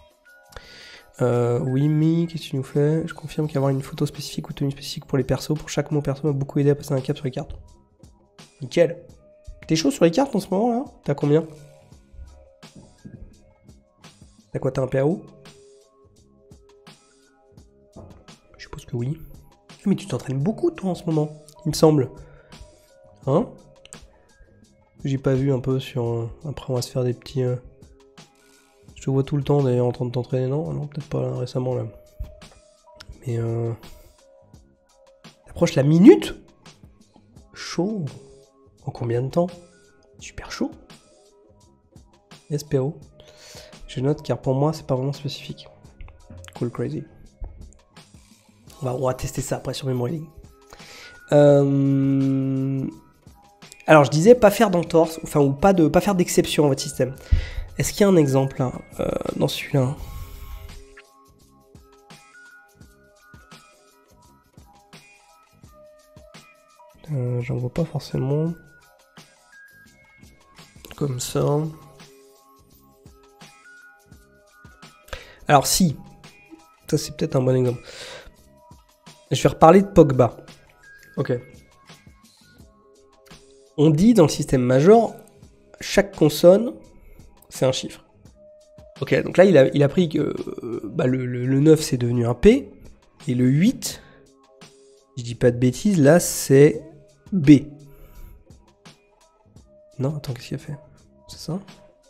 Euh, oui, mais qu'est-ce que tu nous fais? Je confirme qu'avoir une photo spécifique ou tenue spécifique pour les persos, pour chaque mot perso, m'a beaucoup aidé à passer un cap sur les cartes. Nickel. T'es chaud sur les cartes en ce moment là? T'as combien? T'as quoi? T'as un P A O? Je suppose que oui. Mais tu t'entraînes beaucoup toi en ce moment, il me semble. Hein? J'ai pas vu un peu sur... Après on va se faire des petits... Euh... Je te vois tout le temps d'ailleurs en train de t'entraîner, non? Non, peut-être pas là, récemment là. Mais euh... T'approches la minute? Chaud. En combien de temps? Super chaud. S P O. Je note car pour moi c'est pas vraiment spécifique. Cool crazy. On va, on va tester ça après sur Memory League. Euh... Alors je disais pas faire d'entorse, enfin ou pas de pas faire d'exception à votre système. Est-ce qu'il y a un exemple là, euh, dans celui-là? euh, J'en vois pas forcément. Comme ça. Alors si, ça c'est peut-être un bon exemple. Je vais reparler de Pogba. Ok. On dit dans le système major, chaque consonne, c'est un chiffre. Ok, donc là il a, il a pris que euh, bah, le, le, le neuf c'est devenu un P, et le huit, je dis pas de bêtises, là c'est B. Non, attends, qu'est-ce qu'il a fait? C'est ça?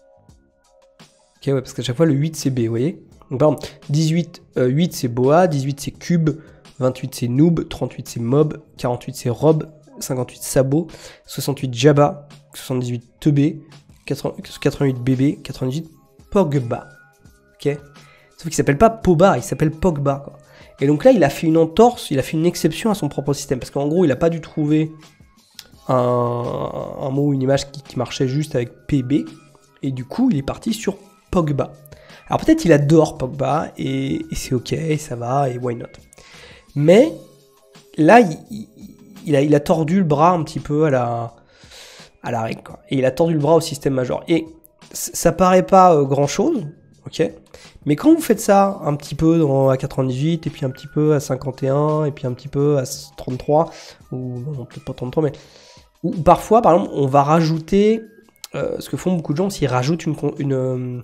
Ok, ouais, parce qu'à chaque fois le huit c'est B, vous voyez? Donc par exemple, dix-huit, euh, huit c'est Boa, dix-huit c'est Cube, vingt-huit c'est Noob, trente-huit c'est Mob, quarante-huit c'est Rob, cinquante-huit Sabot, soixante-huit Jabba, soixante-dix-huit Teubé, quatre-vingt-huit Bébé, quatre-vingt-dix-huit Pogba. Ok? Sauf qu'il s'appelle pas Poba, il s'appelle Pogba, quoi. Et donc là, il a fait une entorse, il a fait une exception à son propre système. Parce qu'en gros, il n'a pas dû trouver un, un mot, une image qui, qui marchait juste avec P B. Et du coup, il est parti sur Pogba. Alors peut-être il adore Pogba, et, et c'est ok, ça va, et why not. Mais là, il, il, il, a, il a tordu le bras un petit peu à la, à la règle, quoi. Et il a tordu le bras au système major. Et ça paraît pas euh, grand-chose, ok. Mais quand vous faites ça un petit peu dans, à quatre-vingt-dix-huit, et puis un petit peu à cinquante et un, et puis un petit peu à trente-trois, ou non, peut-être pas trente-trois, mais... Ou parfois, par exemple, on va rajouter... Euh, ce que font beaucoup de gens, c'est qu'ils rajoutent une... une euh,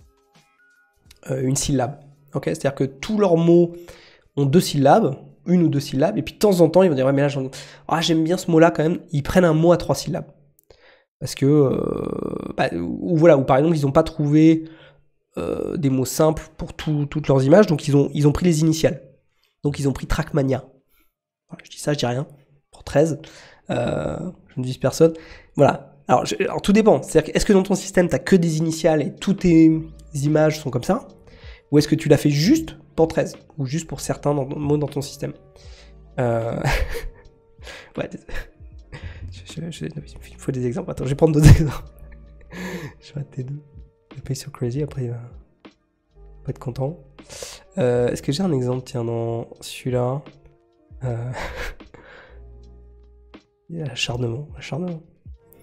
une syllabe. Ok, c'est-à-dire que tous leurs mots ont deux syllabes, une ou deux syllabes, et puis de temps en temps, ils vont dire, ouais, mais là, j'en... ah, j'aime bien ce mot-là quand même. Ils prennent un mot à trois syllabes. Parce que, euh, bah, ou voilà, ou par exemple, ils n'ont pas trouvé euh, des mots simples pour tout, toutes leurs images, donc ils ont, ils ont pris les initiales. Donc ils ont pris Trackmania. Voilà, je dis ça, je dis rien. Pour treize, euh, je ne vise personne. Voilà. Alors, je, alors tout dépend. C'est-à-dire que, est-ce que dans ton système, tu n'as que des initiales et toutes tes images sont comme ça? Ou est-ce que tu l'as fait juste pour treize? Ou juste pour certains dans, mots dans ton système? euh... Ouais. Je, je, je, il faut des exemples. Attends, je vais prendre d'autres exemples. Je vais arrêter de... Je paye sur Crazy, après il va pas être content. Euh, Est-ce que j'ai un exemple? Tiens, dans celui-là. Euh... Il y a l'acharnement. L'acharnement.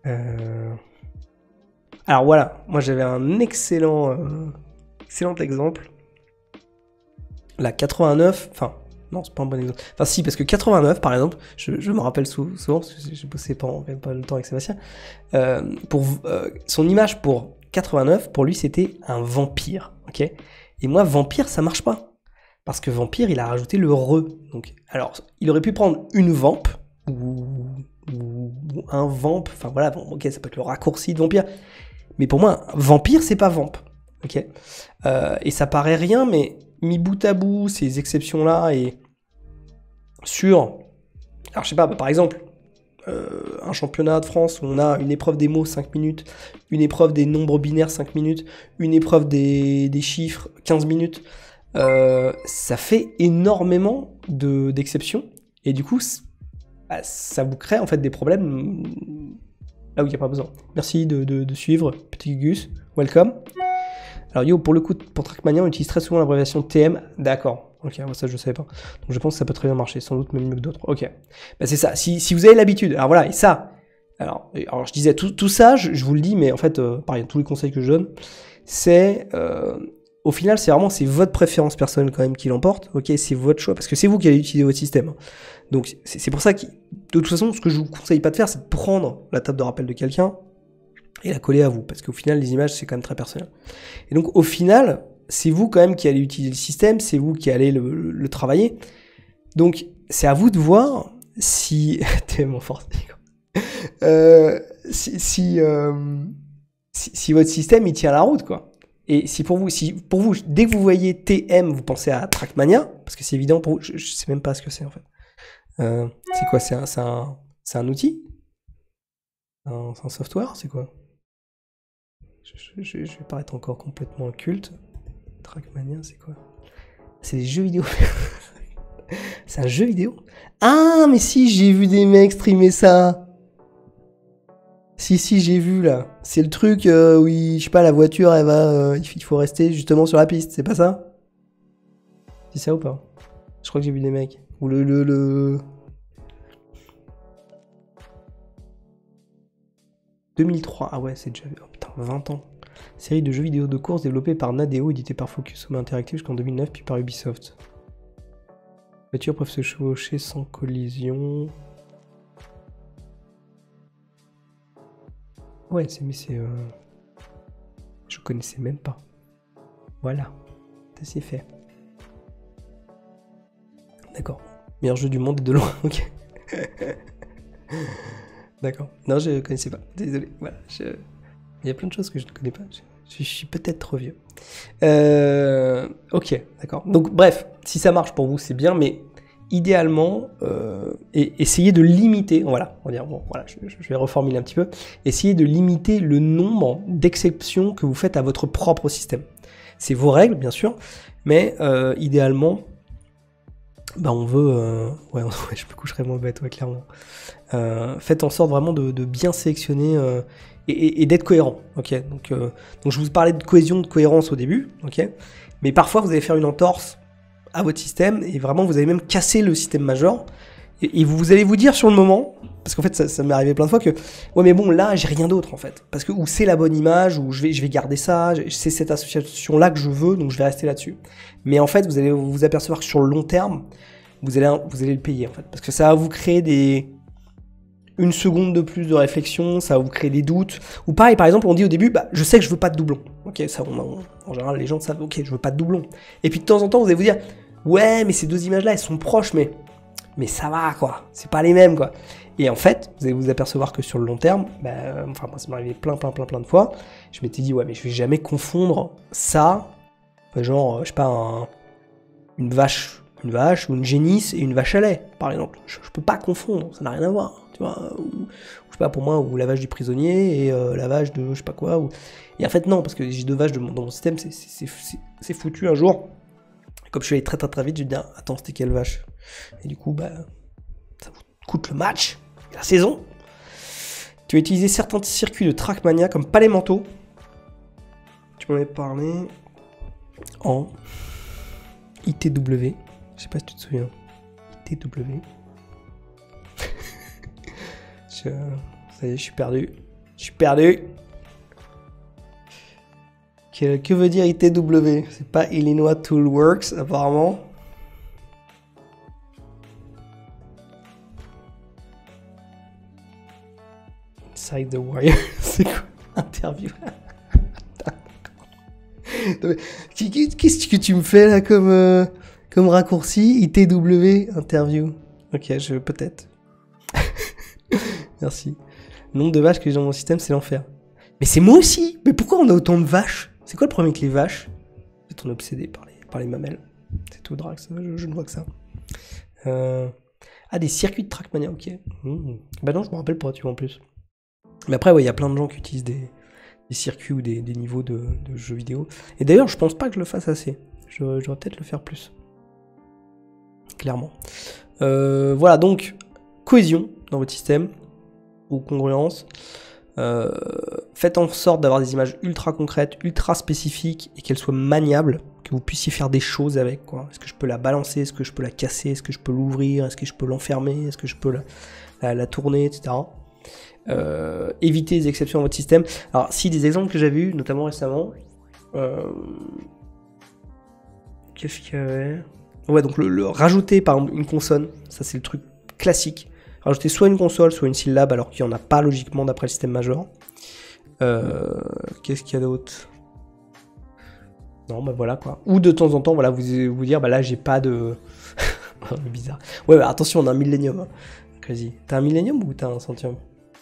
Euh... Alors voilà, moi j'avais un excellent, euh, excellent exemple. La quatre-vingt-neuf, enfin, non, c'est pas un bon exemple. Enfin, si, parce que quatre-vingt-neuf, par exemple, je, je me rappelle souvent, parce que j'ai bossé pendant pas le temps avec Sébastien, euh, pour, euh, son image pour quatre-vingt-neuf, pour lui, c'était un vampire, ok? Et moi, vampire, ça marche pas. Parce que vampire, il a rajouté le re. Donc, alors, il aurait pu prendre une vamp, ou, ou, ou un vamp, enfin voilà, bon, ok, ça peut être le raccourci de vampire. Mais pour moi, vampire, c'est pas vamp, ok? euh, Et ça paraît rien, mais mis bout à bout, ces exceptions-là, et sur, alors je sais pas, bah, par exemple, euh, un championnat de France où on a une épreuve des mots cinq minutes, une épreuve des nombres binaires cinq minutes, une épreuve des, des chiffres quinze minutes, euh, ça fait énormément de, d'exceptions, et du coup, bah, ça vous crée en fait des problèmes là où il n'y a pas besoin. Merci de, de, de suivre, petit Gus, welcome. Alors yo, pour le coup, pour Trackmania, on utilise très souvent l'abréviation T M, d'accord. Ok, ça je ne savais pas. Donc je pense que ça peut très bien marcher, sans doute même mieux que d'autres. Ok, bah, c'est ça, si, si vous avez l'habitude, alors voilà, et ça, alors, alors je disais tout, tout ça, je, je vous le dis, mais en fait, euh, pareil, tous les conseils que je donne, c'est, euh, au final, c'est vraiment, c'est votre préférence personnelle quand même qui l'emporte, ok, c'est votre choix, parce que c'est vous qui allez utiliser votre système. Donc c'est pour ça que, de toute façon, ce que je vous conseille pas de faire, c'est de prendre la table de rappel de quelqu'un et la coller à vous, parce qu'au final, les images, c'est quand même très personnel. Et donc, au final, c'est vous quand même qui allez utiliser le système, c'est vous qui allez le, le, le travailler. Donc, c'est à vous de voir si... T'es mon force. euh, si, si, euh, si, si votre système, il tient la route, quoi. Et si pour vous, si pour vous, dès que vous voyez T M, vous pensez à Trackmania, parce que c'est évident pour vous, je, je sais même pas ce que c'est, en fait. Euh, c'est quoi? C'est un, un, un outil? un, un software? C'est quoi? Je, je, je vais paraître encore complètement occulte. Trackmania, c'est quoi? C'est des jeux vidéo. C'est un jeu vidéo? Ah, mais si, j'ai vu des mecs streamer ça. Si, si, j'ai vu là. C'est le truc euh, où, il, je sais pas, la voiture, elle va, euh, il faut rester justement sur la piste, c'est pas ça? C'est ça ou pas? Je crois que j'ai vu des mecs. Ou le... le, le... deux mille trois, ah ouais, c'est déjà... Oh putain, vingt ans. Série de jeux vidéo de course développée par Nadeo, édité par Focus Home Interactive jusqu'en deux mille neuf, puis par Ubisoft. Les voitures peuvent se chevaucher sans collision. Ouais, c'est... mais c'est... Euh... Je connaissais même pas. Voilà. Ça c'est fait. D'accord. Meilleur jeu du monde et de loin, ok. D'accord. Non, je connaissais pas. Désolé. Voilà. Je... Il y a plein de choses que je ne connais pas. Je, je suis peut-être trop vieux. Euh... Ok, d'accord. Donc, bref, si ça marche pour vous, c'est bien, mais idéalement, euh, et, essayez de limiter, voilà, on va dire, bon, voilà, je, je vais reformuler un petit peu, essayez de limiter le nombre d'exceptions que vous faites à votre propre système. C'est vos règles, bien sûr, mais euh, idéalement, bah on veut... Euh, ouais, ouais, je me coucherai moins bête, ouais, clairement. Euh, faites en sorte vraiment de, de bien sélectionner euh, et, et, et d'être cohérent, ok. Donc, euh, donc je vous parlais de cohésion, de cohérence au début, ok. Mais parfois, vous allez faire une entorse à votre système, et vraiment, vous allez même casser le système major, et, et vous allez vous dire sur le moment, parce qu'en fait, ça, ça m'est arrivé plein de fois que, ouais, mais bon, là, j'ai rien d'autre, en fait. Parce que, ou c'est la bonne image, ou je vais, je vais garder ça, c'est cette association-là que je veux, donc je vais rester là-dessus. Mais en fait, vous allez vous apercevoir que sur le long terme, vous allez, vous allez le payer, en fait. Parce que ça va vous créer des... une seconde de plus de réflexion, ça va vous créer des doutes. Ou pareil, par exemple, on dit au début, bah, je sais que je veux pas de doublon. Ok, ça, on, on, en général, les gens savent, ok, je veux pas de doublon. Et puis de temps en temps, vous allez vous dire, ouais, mais ces deux images-là, elles sont proches, mais, mais ça va, quoi. C'est pas les mêmes, quoi. Et en fait, vous allez vous apercevoir que sur le long terme, bah, enfin, moi, ça m'est arrivé plein, plein, plein, plein de fois. Je m'étais dit, ouais, mais je vais jamais confondre ça, genre, je sais pas, un, une vache, une vache ou une génisse et une vache à lait, par exemple. Je, je peux pas confondre, ça n'a rien à voir. Tu vois, ou, ou je sais pas, pour moi, ou la vache du prisonnier et euh, la vache de je sais pas quoi. Ou... Et en fait, non, parce que j'ai deux vaches de mon, dans mon système, c'est foutu un jour. Comme je suis allé très très très vite, j'ai dit, attends, c'était quelle vache? Et du coup, bah, ça vous coûte le match, la saison. Tu vas utiliser certains circuits de Trackmania comme Palais Manteau. Tu m'en avais parlé en I T W. Je sais pas si tu te souviens. I T W. Je, ça y est, je suis perdu. Je suis perdu. Que, que veut dire I T W? C'est pas Illinois Tool Works, apparemment. Inside the Wire, c'est quoi? Interview. Qu'est-ce que tu me fais là comme, euh, comme raccourci? I T W, interview. Ok, je peut-être. Merci. Le nombre de vaches que j'ai dans mon système, c'est l'enfer. Mais c'est moi aussi. Mais pourquoi on a autant de vaches? C'est quoi le problème avec les vaches? On est obsédé par les, par les mamelles. C'est tout, Drax. Je, je ne vois que ça. Euh... Ah, des circuits de Trackmania, ok. Mmh. Bah non, je me rappelle pas, tu vois, en plus. Mais après, ouais, il y a plein de gens qui utilisent des, des circuits ou des, des niveaux de, de jeux vidéo. Et d'ailleurs, je pense pas que je le fasse assez. Je, je devrais peut-être le faire plus. Clairement. Euh, voilà, donc, cohésion dans votre système, ou congruence. Euh, faites en sorte d'avoir des images ultra concrètes, ultra spécifiques, et qu'elles soient maniables, que vous puissiez faire des choses avec, quoi. Est-ce que je peux la balancer? Est-ce que je peux la casser? Est-ce que je peux l'ouvrir? Est-ce que je peux l'enfermer? Est-ce que je peux la, la, la tourner, et cetera. Euh, évitez les exceptions dans votre système. Alors, si des exemples que j'avais eu, notamment récemment, euh, qu'est-ce qu'il y avait? Ouais, donc le, le rajouter par exemple une consonne, ça c'est le truc classique. Rajouter soit une console, soit une syllabe, alors qu'il n'y en a pas logiquement d'après le système majeur. Euh, qu'est-ce qu'il y a d'autre? Non, bah voilà quoi. Ou de temps en temps, voilà, vous vous dire, bah là j'ai pas de. Bizarre. Ouais, bah attention, on a un millénium. Hein. Crazy. T'as un millénium ou t'as un centième?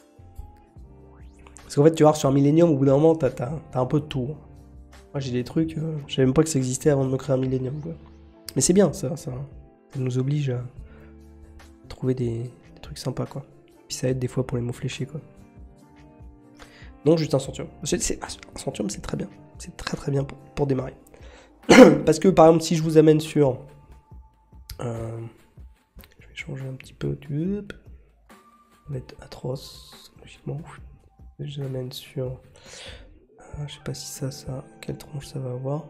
Parce qu'en fait, tu vois, sur un millénium, au bout d'un moment, t'as, t'as, t'as un peu de tout. Moi, j'ai des trucs, euh, je savais même pas que ça existait avant de me créer un millénium. Quoi. Mais c'est bien, ça, ça. Ça nous oblige à trouver des, des trucs sympas, quoi. Puis ça aide des fois pour les mots fléchés, quoi. Non, juste un centium. C'est, c'est, un centium, c'est très bien. C'est très très bien pour, pour démarrer. Parce que, par exemple, si je vous amène sur... Euh, je vais changer un petit peu. On va mettre atroce, logiquement. Je l'amène sur... Euh, je sais pas si ça, ça... Quelle tronche ça va avoir.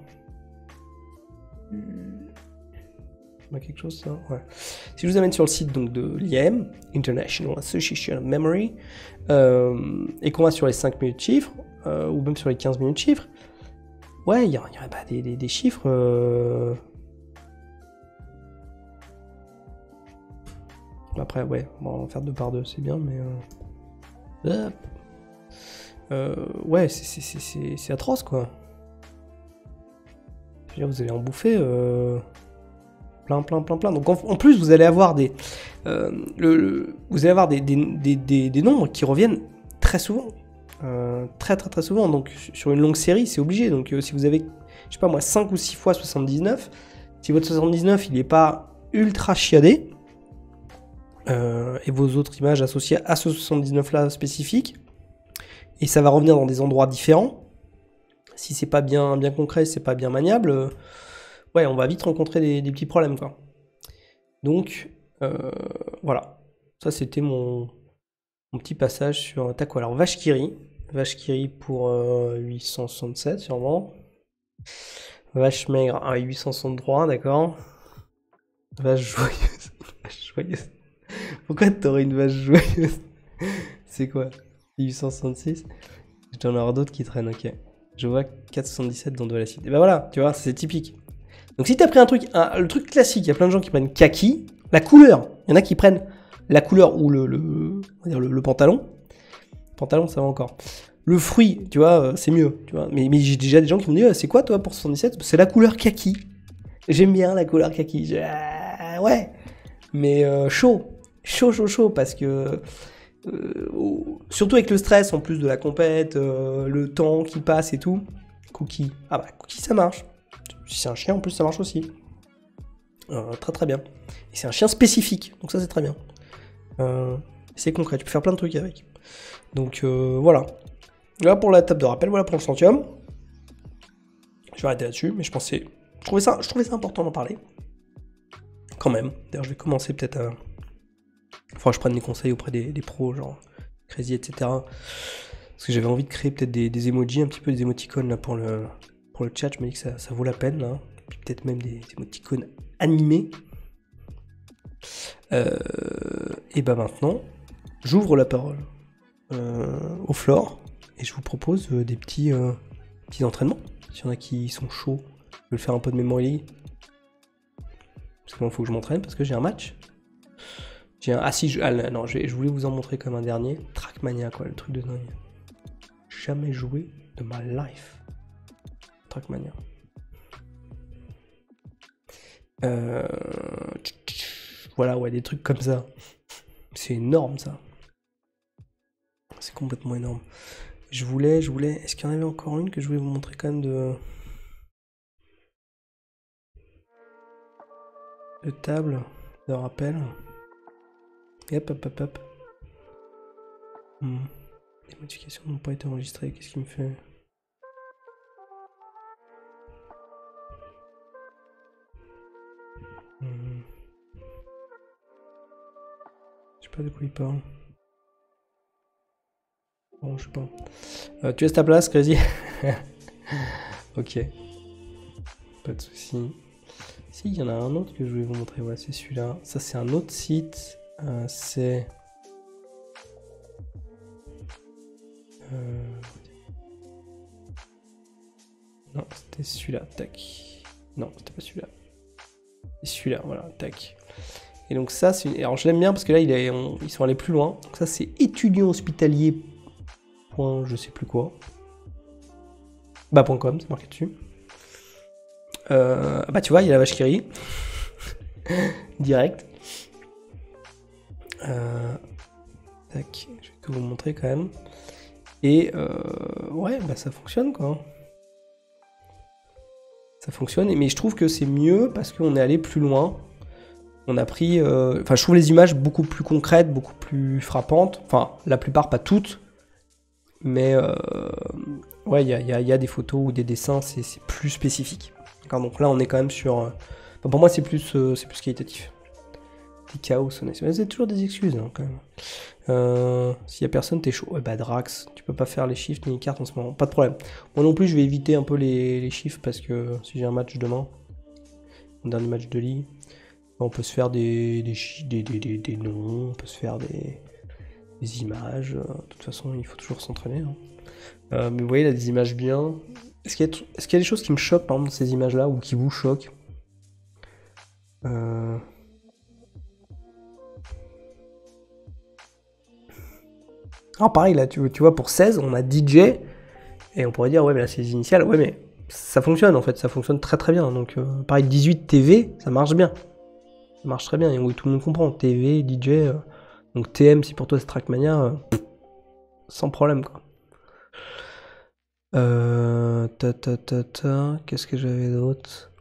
Bah, quelque chose, ça. Ouais. Si je vous amène sur le site donc, de l'I A M, International Association of Memory, euh, et qu'on va sur les cinq minutes chiffres, euh, ou même sur les quinze minutes chiffres, ouais, il y aurait bah, des, des, des chiffres... Euh... Après, ouais, bon, on va faire deux par deux, c'est bien, mais... Euh... Euh, ouais, c'est, c'est, c'est, c'est atroce, quoi. Je veux dire, vous allez en bouffer euh, plein, plein, plein, plein. Donc en, en plus, vous allez avoir des, euh, le, le, vous allez avoir des, des, des, des, des nombres qui reviennent très souvent, euh, très, très, très souvent. Donc sur une longue série, c'est obligé. Donc euh, si vous avez, je sais pas moi, cinq ou six fois soixante-dix-neuf, si votre soixante-dix-neuf il n'est pas ultra chiadé, euh, et vos autres images associées à ce soixante-dix-neuf là spécifique, et ça va revenir dans des endroits différents. Si c'est pas bien, bien concret, c'est pas bien maniable, euh, ouais, on va vite rencontrer des, des petits problèmes, quoi. Donc, euh, voilà. Ça, c'était mon, mon petit passage sur Taco. Alors, Vache qui rit. Vache qui rit pour euh, huit cent soixante-sept, sûrement. Vache maigre à huit cent soixante-trois, d'accord. Vache joyeuse. Vache joyeuse. Pourquoi t'aurais une vache joyeuse? C'est quoi? huit cent soixante-six. Je dois en avoir d'autres qui traînent, ok. Je vois quatre cent soixante-dix-sept dans de l'acide. Et ben voilà, tu vois, c'est typique. Donc si t'as pris un truc, un, le truc classique, il y a plein de gens qui prennent kaki, la couleur. Il y en a qui prennent la couleur ou le, le, on va dire le, le pantalon. Pantalon, ça va encore. Le fruit, tu vois, c'est mieux. Tu vois. Mais, mais j'ai déjà des gens qui me disent, c'est quoi toi pour soixante-dix-sept? C'est la couleur kaki. J'aime bien la couleur kaki. Je, ah, ouais, mais euh, chaud, chaud, chaud, chaud, parce que... Euh, surtout avec le stress en plus de la compète, euh, le temps qui passe et tout. Cookie, ah bah Cookie ça marche. Si c'est un chien en plus ça marche aussi. Euh, très très bien. Et c'est un chien spécifique, donc ça c'est très bien. Euh, c'est concret, tu peux faire plein de trucs avec. Donc euh, voilà. Voilà pour la table de rappel, voilà pour le centium. Je vais arrêter là-dessus, mais je pensais, je trouvais ça, je trouvais ça important d'en parler. Quand même. D'ailleurs je vais commencer peut-être à... Enfin, je prenne des conseils auprès des, des pros, genre Crazy, et cetera. Parce que j'avais envie de créer peut-être des, des emojis, un petit peu des émoticônes là, pour, le, pour le chat. Je me dis que ça, ça vaut la peine, là. Puis peut-être même des, des émoticônes animés. Euh, et bah maintenant, j'ouvre la parole euh, au floor et je vous propose euh, des petits, euh, petits entraînements. S'il y en a qui sont chauds, je vais faire un peu de memory league. Parce que moi, il faut que je m'entraîne parce que j'ai un match. J'ai un... Ah si, je... Ah, non, je, je voulais vous en montrer comme un dernier. Trackmania, quoi, le truc de dingue. Jamais joué de ma life. Trackmania. Euh... Voilà, ouais, des trucs comme ça. C'est énorme, ça. C'est complètement énorme. Je voulais, je voulais... Est-ce qu'il y en avait encore une que je voulais vous montrer quand même de... De table, de rappel. Hop, hop, hop, hop. Hmm. Les modifications n'ont pas été enregistrées. Qu'est-ce qui me fait... Hmm. Je sais pas de quoi il parle. Bon, je sais pas. Euh, tu laisses ta place, Crazy. Ok. Pas de soucis. Si, il y en a un autre que je voulais vous montrer. Ouais, c'est celui-là. Ça, c'est un autre site. Euh, c'est... Euh... Non, c'était celui-là. Tac. Non, c'était pas celui-là. C'est celui-là, voilà. Tac. Et donc ça, c'est... Une... Alors, je l'aime bien parce que là, il est... On... ils sont allés plus loin. Donc ça, c'est étudiant hospitalier. Point, je sais plus quoi. Bah, .com, c'est marqué dessus. Euh, bah tu vois, il y a la vache qui rit. Direct. Euh, tac, je vais tout vous montrer quand même. Et euh, ouais, bah ça fonctionne quoi. Ça fonctionne, mais je trouve que c'est mieux parce qu'on est allé plus loin. On a pris... Euh, enfin, je trouve les images beaucoup plus concrètes, beaucoup plus frappantes. Enfin, la plupart, pas toutes. Mais euh, ouais, il y a, y a, y a des photos ou des dessins, c'est plus spécifique. Donc là, on est quand même sur... Euh, enfin, pour moi, c'est plus, euh, c'est plus qualitatif. Petit chaos, c'est toujours des excuses, hein, quand même. Euh, S'il y a personne, t'es chaud. Ouais, bah Drax, tu peux pas faire les shifts ni les cartes en ce moment. Pas de problème. Moi non plus, je vais éviter un peu les, les shifts parce que si j'ai un match demain, un dernier match de ligue, on peut se faire des, des, des, des, des, des noms, on peut se faire des, des images. De toute façon, il faut toujours s'entraîner. Hein. Euh, mais vous voyez, il a des images bien. Est-ce qu'il y, est qu'il y a des choses qui me choquent, par exemple, dans ces images-là, ou qui vous choquent euh... Ah, pareil, là, tu, tu vois, pour seize, on a D J, et on pourrait dire, ouais, mais là, c'est les initiales. Ouais, mais ça fonctionne, en fait, ça fonctionne très très bien. Donc, euh, pareil, dix-huit T V, ça marche bien. Ça marche très bien, et oui, tout le monde comprend. T V, D J, euh... donc T M, si pour toi c'est Trackmania, euh... sans problème, quoi. Euh, ta ta ta ta, qu'est-ce que j'avais d'autre?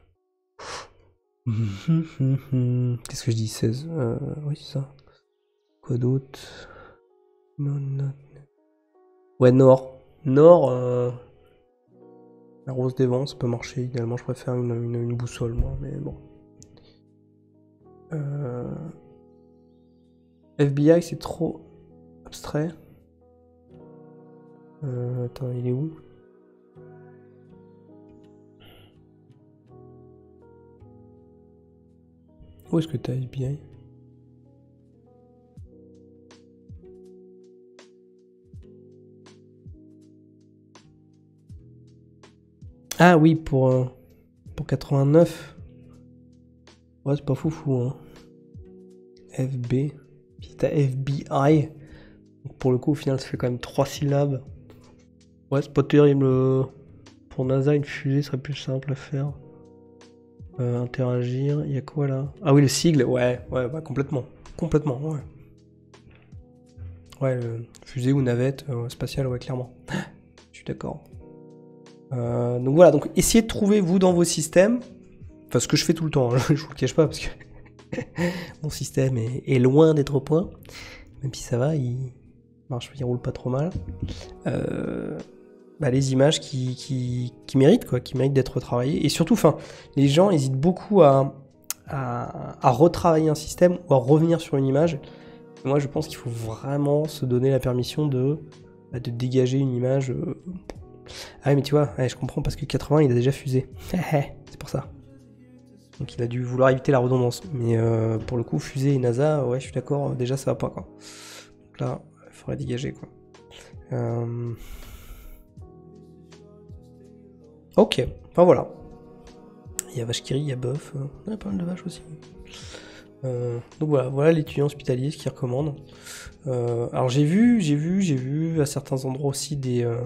Qu'est-ce que je dis? seize. Euh, oui, c'est ça. Quoi d'autre? Non, non. Ouais, Nord. Nord, euh... la rose des vents, ça peut marcher. Idéalement, je préfère une, une, une boussole, moi, mais bon. Euh... F B I, c'est trop abstrait. Euh, attends, il est où? Où est-ce que t'as F B I? Ah oui, pour, euh, pour quatre-vingt-neuf. Ouais, c'est pas fou fou, hein. F B. Puis t'as F B I. Donc pour le coup, au final, ça fait quand même trois syllabes. Ouais, c'est pas terrible. Pour NASA, une fusée serait plus simple à faire. Euh, interagir, il y a quoi là? Ah oui, le sigle, ouais, ouais, bah, complètement. Complètement, ouais. Ouais, euh, fusée ou navette euh, spatiale, ouais, clairement. Je suis d'accord. Euh, donc voilà, donc essayez de trouver, vous, dans vos systèmes, enfin ce que je fais tout le temps, hein, je vous le cache pas, parce que mon système est, est loin d'être au point, même si ça va, il marche, il roule pas trop mal. Euh... Bah, les images qui, qui, qui méritent, quoi, qui méritent d'être retravaillées. Et surtout, enfin, les gens hésitent beaucoup à, à, à retravailler un système ou à revenir sur une image. Et moi, je pense qu'il faut vraiment se donner la permission de, bah, de dégager une image. Euh... Ah oui, mais tu vois, ouais, je comprends parce que quatre-vingts, il a déjà fusé. C'est pour ça. Donc il a dû vouloir éviter la redondance. Mais euh, pour le coup, fusée et NASA, ouais, je suis d'accord, déjà ça va pas, quoi. Donc là, il faudrait dégager, quoi. Euh... Ok, enfin voilà. Il y a Vachkiri, il y a Buff, euh... il y a pas mal de vaches aussi. Euh... Donc voilà, voilà l'étudiant hospitalier, ce qu'il recommande. Euh... Alors j'ai vu, j'ai vu, j'ai vu à certains endroits aussi des... Euh...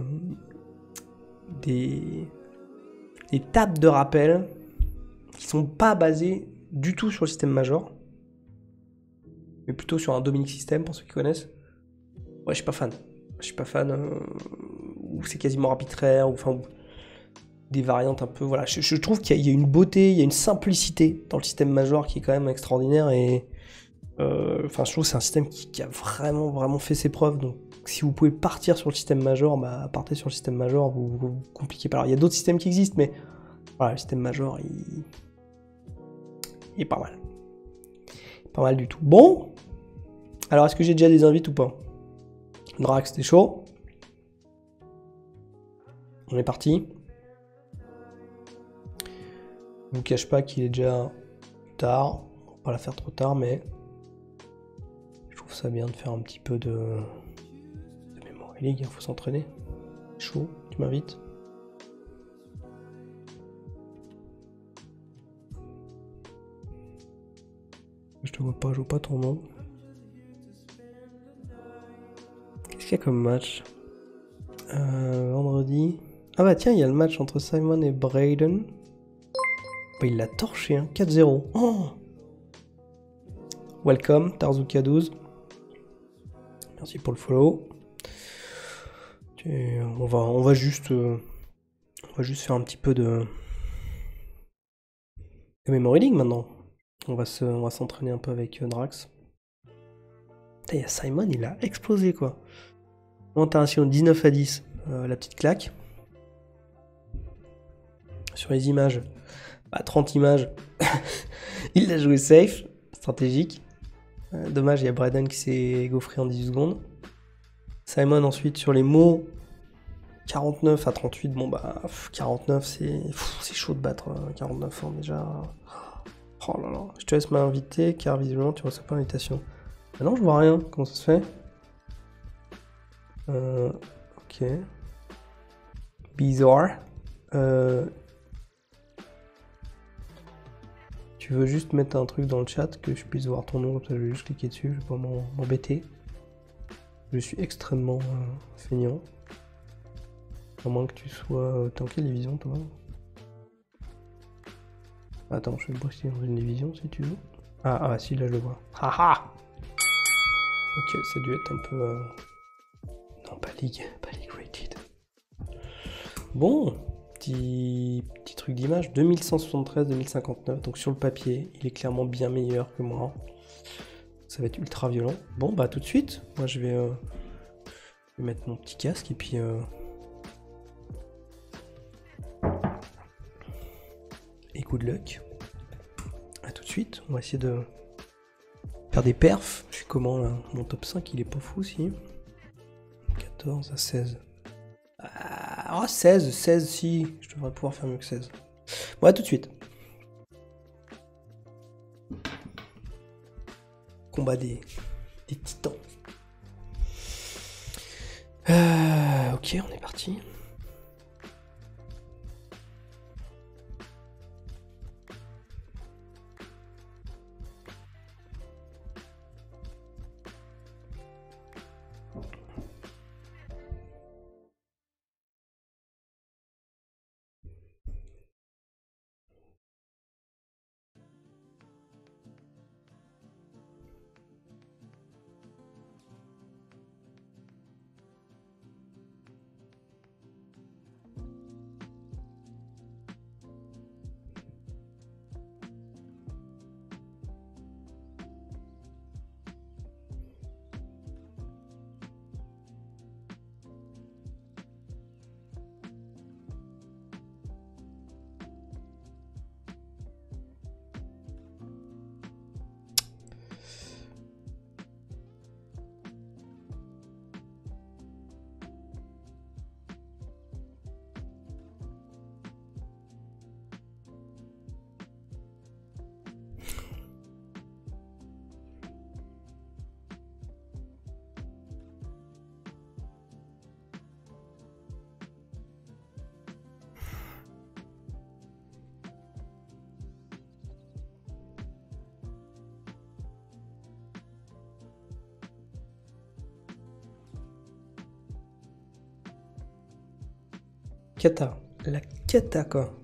des... des tables de rappel qui sont pas basées du tout sur le système Major, mais plutôt sur un Dominic System, pour ceux qui connaissent. Ouais, je suis pas fan. Je suis pas fan. Euh, ou c'est quasiment arbitraire, ou enfin, des variantes un peu. Voilà, je, je trouve qu'il y, y a une beauté, il y a une simplicité dans le système Major qui est quand même extraordinaire. Et euh, enfin, je trouve que c'est un système qui, qui a vraiment, vraiment fait ses preuves. Donc, si vous pouvez partir sur le système Major, bah, partez sur le système Major. Vous, vous, vous compliquez pas. Alors, il y a d'autres systèmes qui existent, mais voilà, le système Major, il, il est pas mal. Pas mal du tout. Bon, alors est-ce que j'ai déjà des invites ou pas? Drax, t'es chaud? On est parti. Je vous cache pas qu'il est déjà tard. On va pas la faire trop tard, mais je trouve ça bien de faire un petit peu de, de Memory League. Il faut s'entraîner. Chaud, tu m'invites? Je te vois pas, je vois pas ton nom. Qu'est-ce qu'il y a comme match? euh, Vendredi. Ah bah tiens, il y a le match entre Simon et Braden. Bah, il l'a torché, hein, quatre zéro. Oh, welcome, Tarzuka douze. Merci pour le follow. Et on va, on va juste, euh, on va juste faire un petit peu de, de Memory League maintenant. On va se, on va s'entraîner un peu avec euh, Drax. Il y a Simon, il a explosé quoi. International dix-neuf à dix, euh, la petite claque. Sur les images, bah, trente images. Il l'a joué safe, stratégique. Euh, dommage, il y a Braden qui s'est gaufré en dix secondes. Simon ensuite sur les mots, quarante-neuf à trente-huit. Bon bah, quarante-neuf, c'est c'est chaud de battre euh, quarante-neuf ans déjà. Oh là là, je te laisse m'inviter car visiblement tu reçois pas l'invitation. Ah non, je vois rien, comment ça se fait? Euh, ok. Bizarre. Euh, tu veux juste mettre un truc dans le chat que je puisse voir ton nom, je vais juste cliquer dessus, je vais pas m'embêter. Je suis extrêmement euh, feignant. À moins que tu sois... T'es en quelle division toi? Attends, je vais le poster dans une division si tu veux. Ah, ah si, là je le vois. Haha. Ok, ça a dû être un peu... Euh... Non, pas League, pas League Rated. Bon, petit, petit truc d'image, deux mille cent soixante-treize, deux mille cinquante-neuf, donc sur le papier, il est clairement bien meilleur que moi. Ça va être ultra violent. Bon, bah tout de suite, moi je vais, euh, je vais mettre mon petit casque et puis... Euh... Et good luck. A tout de suite, on va essayer de faire des perfs. Je suis comment là? Mon top cinq il est pas fou aussi. quatorze à seize. Ah, oh, seize, seize si, je devrais pouvoir faire mieux que seize. Bon, à tout de suite. Combat des, des titans. Euh, ok, on est parti. Cata. La cata, quoi.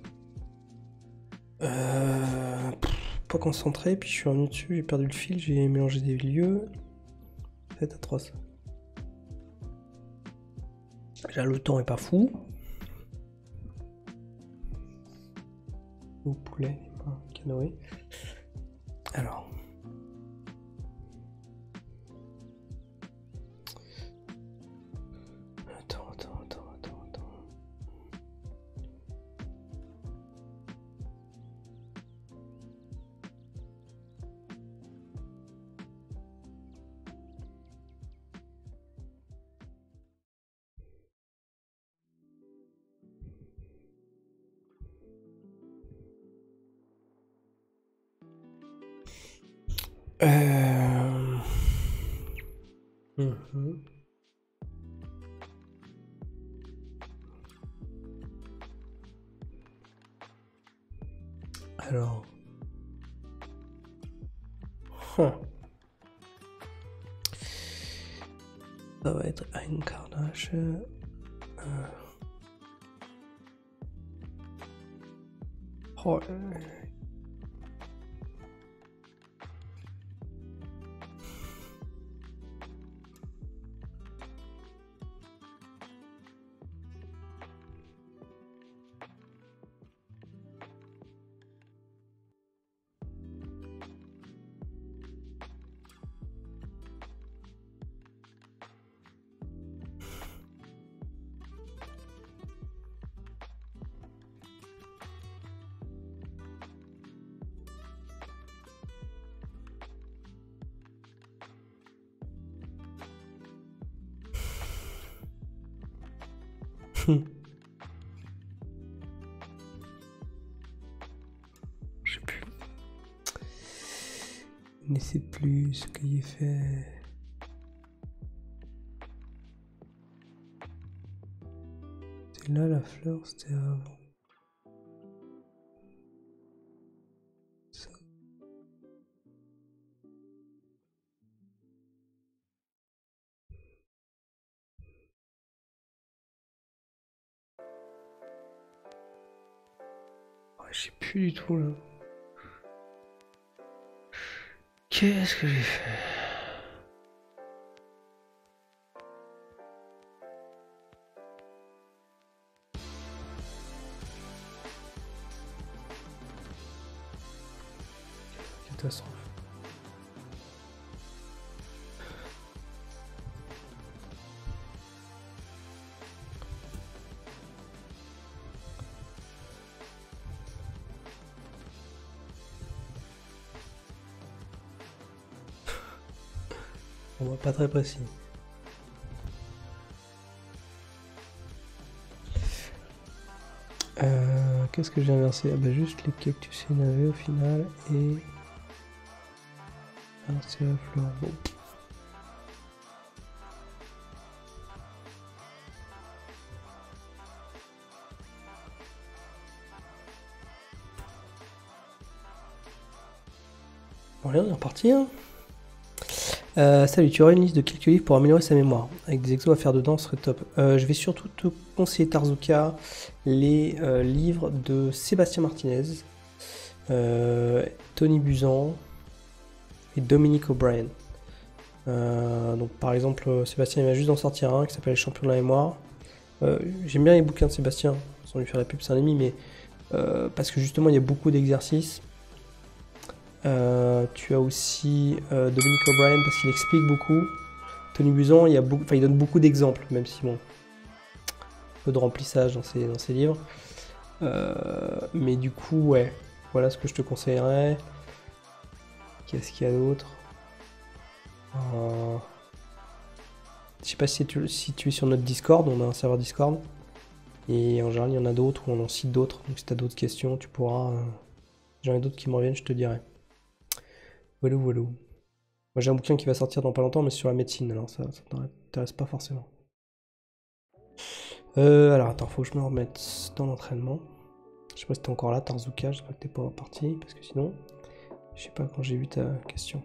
Euh... pff, pas concentré, puis je suis revenu dessus, j'ai perdu le fil, j'ai mélangé des lieux. C'est atroce. Déjà, le temps est pas fou. Au poulet, pas canoë. Alors. Attends, attends, attends, attends, attends. Euh... Mmh. Alors... Huh. Ça va être une Kardashian. Euh... Oh, euh... Je sais plus. Je ne sais plus ce qu'il fait. C'est là la fleur, c'était avant. Ça. Ouais, je sais plus du tout là. Qu'est-ce que j'ai fait? Catastrophe. On va pas très précis. Euh, Qu'est-ce que j'ai inversé? Ah bah juste les cactus et navets au final et... Ah c'est la fleur. Bon. Bon allez on est reparti hein. Euh, salut, tu aurais une liste de quelques livres pour améliorer sa mémoire. Avec des exos à faire dedans, ce serait top. Euh, je vais surtout te conseiller Tarzuka, les euh, livres de Sébastien Martinez, euh, Tony Buzan et Dominique O'Brien. Euh, donc par exemple, Sébastien il va juste d'en sortir un qui s'appelle Les Champions de la mémoire. Euh, J'aime bien les bouquins de Sébastien, sans lui faire la pub, c'est un ami, mais euh, parce que justement il y a beaucoup d'exercices. Euh, tu as aussi euh, Dominique O'Brien parce qu'il explique beaucoup. Tony Buzan, il, y a beaucoup, il donne beaucoup d'exemples, même si bon, un peu de remplissage dans ses, dans ses livres. Euh, mais du coup, ouais, voilà ce que je te conseillerais. Qu'est-ce qu'il y a d'autre? euh, Je sais pas si tu, si tu es sur notre Discord, on a un serveur Discord. Et en général, il y en a d'autres ou on en cite d'autres. Donc si tu as d'autres questions, tu pourras. Euh, J'en ai d'autres qui me reviennent, je te dirai. Voilà, voilà. Moi j'ai un bouquin qui va sortir dans pas longtemps, mais sur la médecine, alors ça, ça t'intéresse pas forcément. Euh, alors attends, faut que je me remette dans l'entraînement. Je sais pas si t'es encore là, Tarzuka, j'espère que t'es pas parti, parce que sinon, je sais pas quand j'ai vu ta question.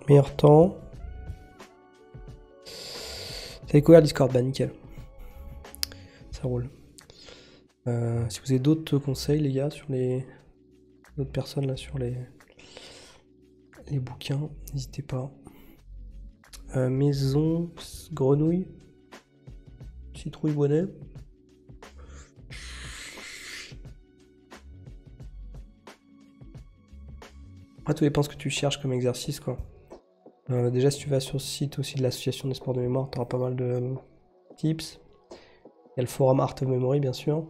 Meilleur temps. Ça a découvert Discord, bah nickel. Ça roule. Euh, si vous avez d'autres conseils, les gars, sur les d'autres personnes là sur les les bouquins, n'hésitez pas. Euh, maison, grenouille, citrouille, bonnet. Après, tout dépend ce que tu cherches comme exercice, quoi. Euh, déjà, si tu vas sur le site aussi de l'association des sports de mémoire, tu auras pas mal de euh, tips. Il y a le forum Art of Memory, bien sûr.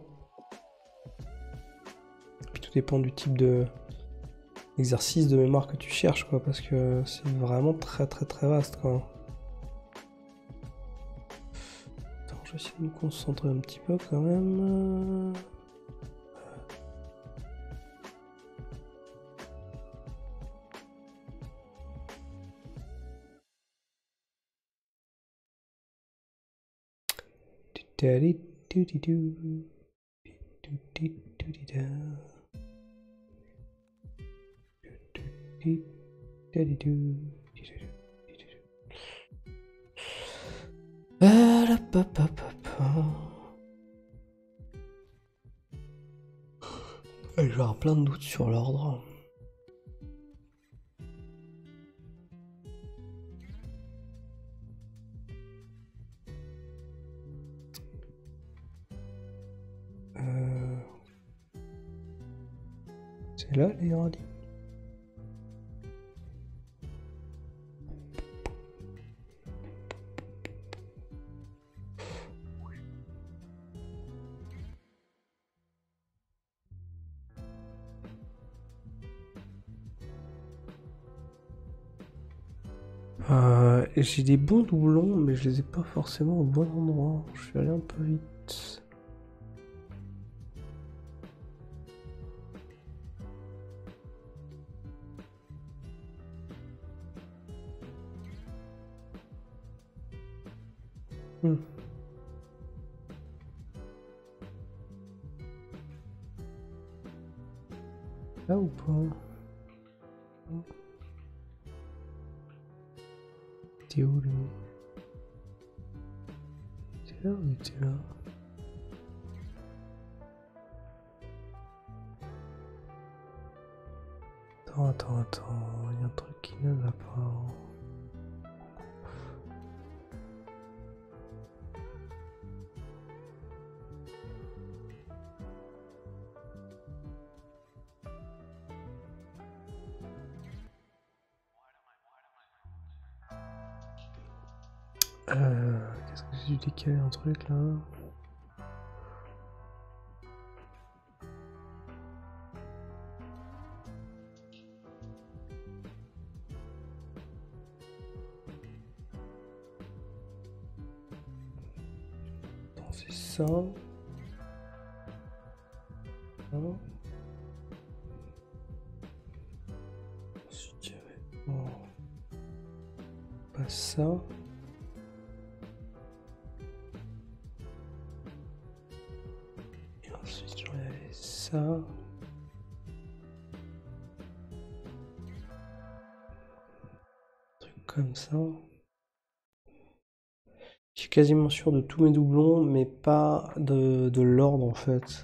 Puis tout dépend du type de exercice de mémoire que tu cherches, quoi, parce que c'est vraiment très très très vaste, quoi. Attends, je vais essayer de me concentrer un petit peu quand même. Je vais avoir plein de doutes sur l'ordre. Euh... C'est là les radis. Euh, j'ai des bons doublons, mais je les ai pas forcément au bon endroit. Je suis allé un peu vite. Hmm. Là ou pas? T'es où lui? T'es là ou t'es là? Attends, attends, attends, il y a un truc qui ne va pas. Euh, Qu'est-ce que j'ai dû décaler un truc là? Attends, c'est ça. Non. Ensuite, il y avait... oh. Pas ça. Et ensuite, j'en avais ça. Un truc comme ça. Je suis quasiment sûr de tous mes doublons, mais pas de, de l'ordre en fait.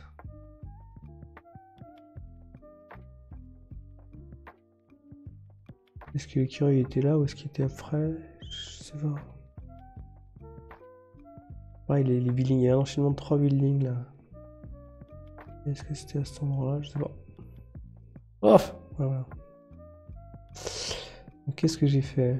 Est-ce que l'écureuil était là ou est-ce qu'il était après? Je sais pas. Ouais, les, les buildings, il y a un enchaînement de trois buildings là. Est-ce que c'était à cet endroit-là? Je sais pas. Oh, voilà. Donc qu'est-ce que j'ai fait?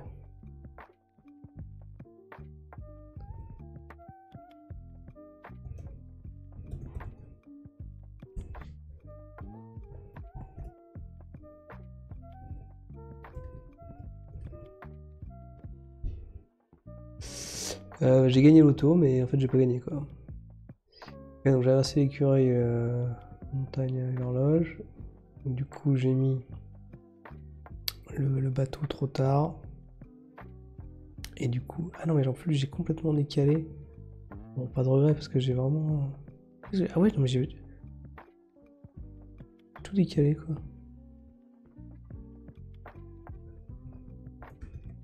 Euh, j'ai gagné l'auto, mais en fait j'ai pas gagné quoi. Okay, donc j'ai inversé l'écureuil, euh, montagne et l'horloge. Du coup j'ai mis le, le bateau trop tard. Et du coup... ah non mais en plus j'ai complètement décalé. Bon, pas de regret parce que j'ai vraiment... ah ouais non mais j'ai... tout décalé quoi.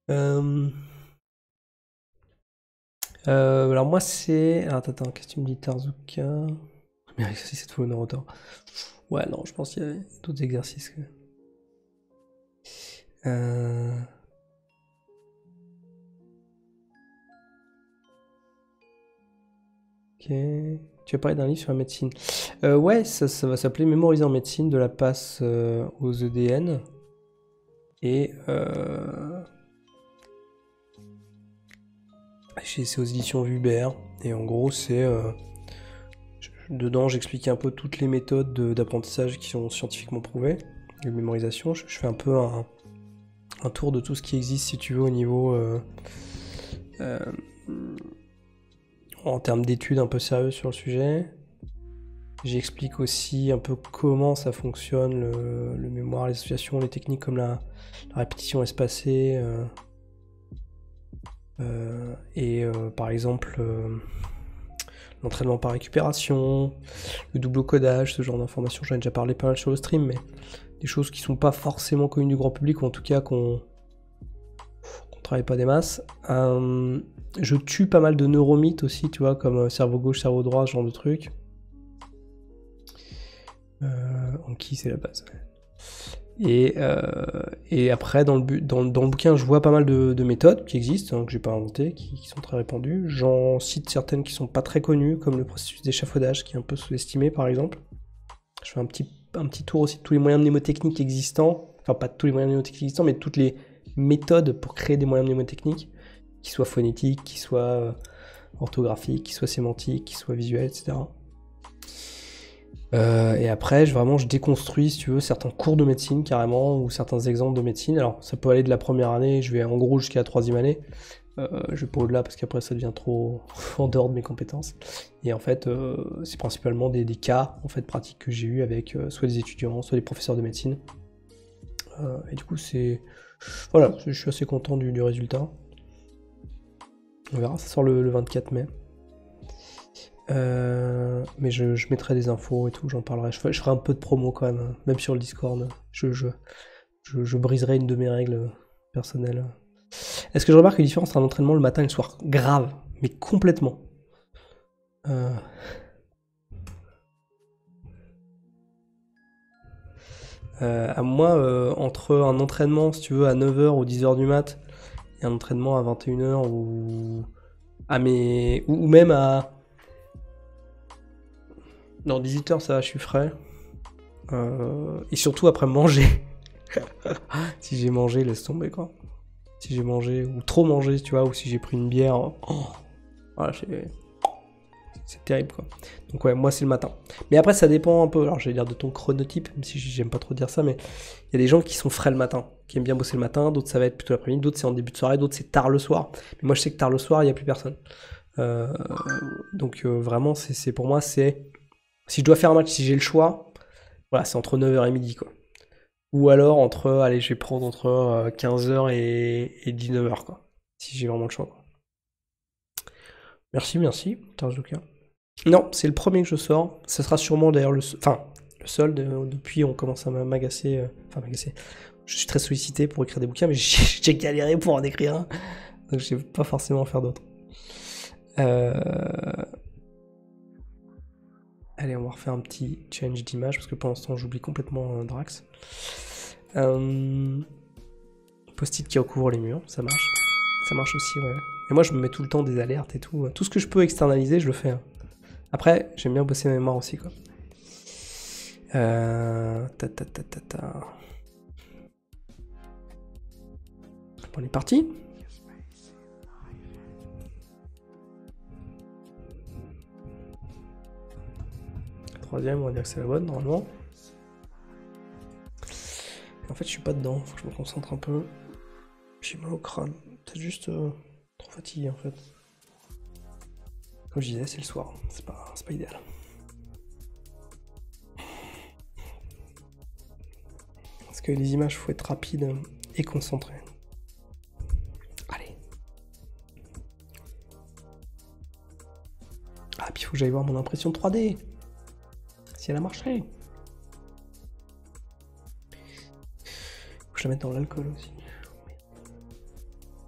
Euh... Euh, alors moi c'est... Attends, attends, qu'est-ce que tu me dis, Tarzuka? Mais exercice cette fois, on est en retard. Ouais, non, je pense qu'il y a d'autres exercices. Que... Euh... Ok. Tu as parlé d'un livre sur la médecine. Euh, ouais, ça, ça va s'appeler Mémoriser en médecine de la passe euh, aux E D N. Et euh... c'est aux éditions Vuber. Et en gros, c'est... Euh... Dedans, j'explique un peu toutes les méthodes d'apprentissage qui sont scientifiquement prouvées. De mémorisation. Je, je fais un peu un, un tour de tout ce qui existe, si tu veux, au niveau... Euh... Euh... en termes d'études un peu sérieuses sur le sujet. J'explique aussi un peu comment ça fonctionne, le, le mémoire, les associations, les techniques comme la, la répétition espacée, euh, euh, et euh, par exemple euh, l'entraînement par récupération, le double codage, ce genre d'informations. J'en ai déjà parlé pas mal sur le stream, mais des choses qui sont pas forcément connues du grand public, ou en tout cas qu'on qu'on travaille pas des masses. Euh, je tue pas mal de neuromythes aussi, tu vois, comme cerveau gauche, cerveau droit, ce genre de trucs. Euh, Anki, c'est la base. Et, euh, et après, dans le, but, dans, dans le bouquin, je vois pas mal de, de méthodes qui existent, hein, que j'ai pas inventées, qui, qui sont très répandues. J'en cite certaines qui sont pas très connues, comme le processus d'échafaudage, qui est un peu sous-estimé, par exemple. Je fais un petit, un petit tour aussi de tous les moyens mnémotechniques existants, enfin pas de tous les moyens mnémotechniques existants, mais de toutes les méthodes pour créer des moyens mnémotechniques, qui soient phonétiques, qui soient euh, orthographiques, qui soient sémantiques, qui soient visuels, et cetera. Euh, et après, je, vraiment, je déconstruis, si tu veux, certains cours de médecine carrément, ou certains exemples de médecine. Alors, ça peut aller de la première année, je vais en gros jusqu'à la troisième année. Euh, je vais pas au-delà parce qu'après, ça devient trop en dehors de mes compétences. Et en fait, euh, c'est principalement des, des cas en fait, pratiques que j'ai eu avec euh, soit des étudiants, soit des professeurs de médecine. Euh, et du coup, c'est... Voilà, je suis assez content du, du résultat. On verra, ça sort le, le vingt-quatre mai. Euh, mais je, je mettrai des infos et tout, j'en parlerai. Je ferai, je ferai un peu de promo quand même, hein, même sur le Discord. Je, je, je, je briserai une de mes règles personnelles. Est-ce que je remarque une différence entre un entraînement le matin et le soir? Grave, mais complètement. Euh... Euh, à moi, euh, entre un entraînement, si tu veux, à neuf heures ou dix heures du mat, et un entraînement à vingt et une heures ou... À mes... ou même à... Non, dix-huit heures, ça va, je suis frais. Euh... Et surtout après manger. Si j'ai mangé, laisse tomber, quoi. Si j'ai mangé, ou trop mangé, tu vois, ou si j'ai pris une bière... Oh, voilà, j'ai... C'est terrible, quoi. Donc ouais, moi c'est le matin. Mais après ça dépend un peu, alors j'allais dire de ton chronotype, même si j'aime pas trop dire ça, mais il y a des gens qui sont frais le matin, qui aiment bien bosser le matin, d'autres ça va être plutôt l'après-midi, d'autres c'est en début de soirée, d'autres c'est tard le soir. Mais moi je sais que tard le soir, il n'y a plus personne. Euh, donc euh, vraiment, c'est pour moi, c'est... Si je dois faire un match, si j'ai le choix, voilà, c'est entre neuf heures et midi, quoi. Ou alors entre, allez, je vais prendre entre quinze heures et, et dix-neuf heures, quoi. Si j'ai vraiment le choix, quoi. Merci, merci, Tarzuka. Non, c'est le premier que je sors. Ce sera sûrement d'ailleurs le, enfin, le seul. De, depuis, on commence à m'agacer. Euh, enfin, m'agacer. Je suis très sollicité pour écrire des bouquins, mais j'ai galéré pour en écrire un. Donc, je ne vais pas forcément en faire d'autres. Euh... Allez, on va refaire un petit change d'image parce que pour l'instant, j'oublie complètement euh, Drax. Euh... Post-it qui recouvre les murs, ça marche. Ça marche aussi, ouais. Et moi, je me mets tout le temps des alertes et tout. Tout ce que je peux externaliser, je le fais. Hein. Après, j'aime bien bosser ma mémoire aussi, quoi. Euh... Ta, ta, ta, ta, ta. On est parti. Troisième, on va dire que c'est la bonne, normalement. Et en fait, je suis pas dedans. Faut que je me concentre un peu. J'ai mal au crâne. Peut-être juste euh, trop fatigué, en fait. Comme je disais, c'est le soir. C'est pas, c'est pas idéal. Parce que les images, faut être rapide et concentré. Allez. Ah, puis il faut que j'aille voir mon impression trois D. Si elle a marché. Faut que je la mette dans l'alcool aussi.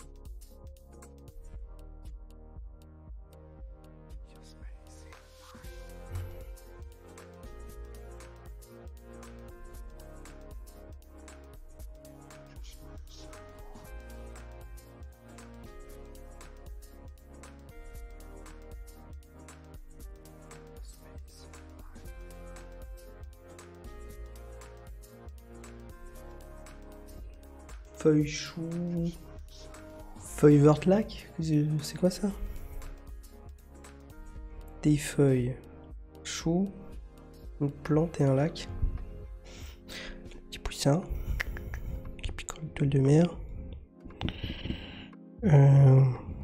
Feuille chou. Feuille vertlac. C'est quoi ça? Des feuilles. Chou. Une plante et un lac. Petit poussin. Qui picole de de mer. Euh...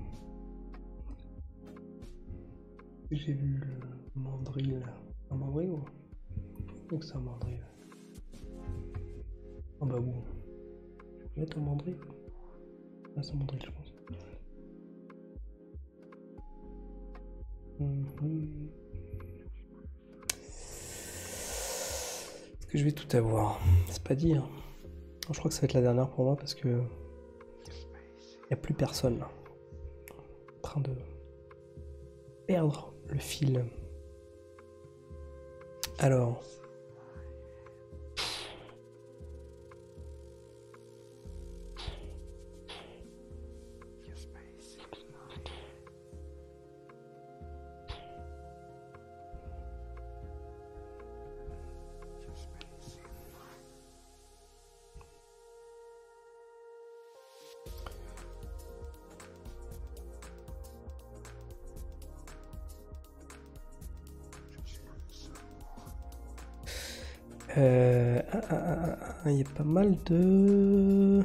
J'ai vu le mandril. Un mandril ou? Donc c'est un mandril. Ah bah bon. Je vais mettre un mandril. Ah c'est un mandril je pense. Mm-hmm. Est-ce que je vais tout avoir? C'est pas dit. Hein. Je crois que ça va être la dernière pour moi parce que il n'y a plus personne là. En train de perdre le fil. Alors. Euh, ah, ah, ah, ah, il y a pas mal de...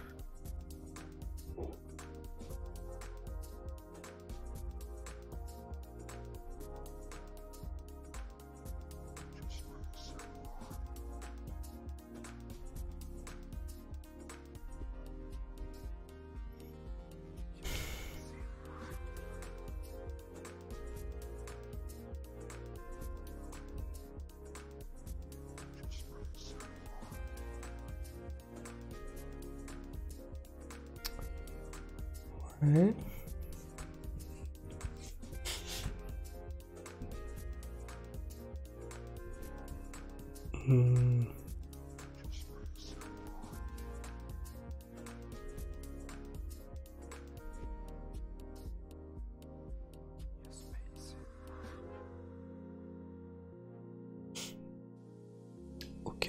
Ouais. Hmm. Ok.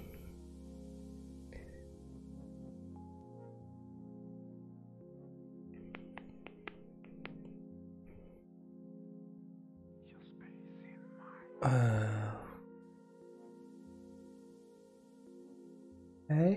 Euh... Hey.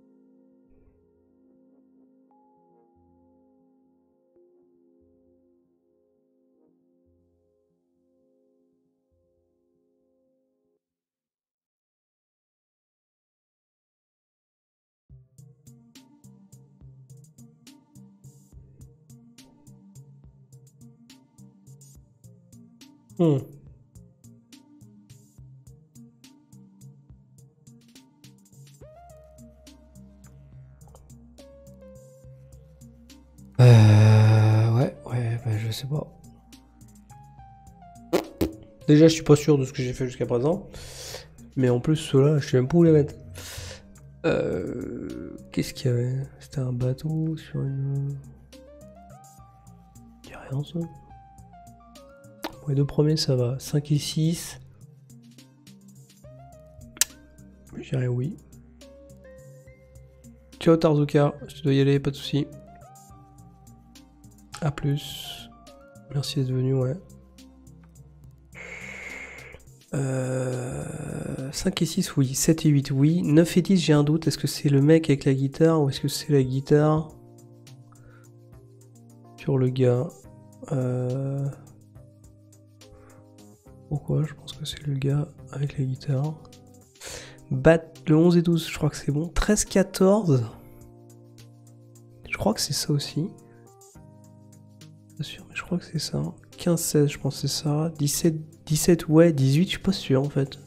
Hmm. Euh, ouais, ouais, bah, je sais pas. Déjà, je suis pas sûr de ce que j'ai fait jusqu'à présent. Mais en plus, ceux-là, je sais même pas où les mettre. Euh, Qu'est-ce qu'il y avait? C'était un bateau sur une... Il y a rien, ça. Les deux premiers, ça va. cinq et six. Je dirais oui. Ciao Tarzuka, je dois y aller, pas de soucis. A plus. Merci d'être venu, ouais. Euh, cinq et six, oui. sept et huit, oui. neuf et dix, j'ai un doute. Est-ce que c'est le mec avec la guitare ou est-ce que c'est la guitare sur le gars? euh... Pourquoi? Je pense que c'est le gars avec la guitare. Bat le onze et douze, je crois que c'est bon. treize quatorze. Je crois que c'est ça aussi. Pas sûr, mais je crois que c'est ça. quinze seize, je pense que c'est ça. dix-sept, dix-sept, ouais. dix-huit, je suis pas sûr en fait.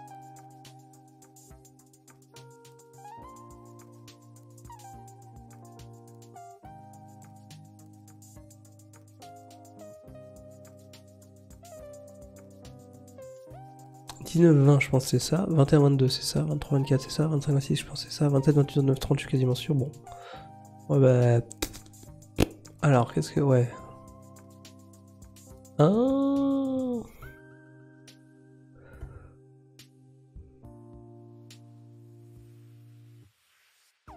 dix-neuf vingt, je pense que c'est ça. vingt et un vingt-deux, c'est ça. vingt-trois vingt-quatre, c'est ça. vingt-cinq vingt-six, je pense que c'est ça. vingt-sept vingt-huit vingt-neuf trente, je suis quasiment sûr. Bon. Ouais, bah. Alors, qu'est-ce que. Ouais. Ah.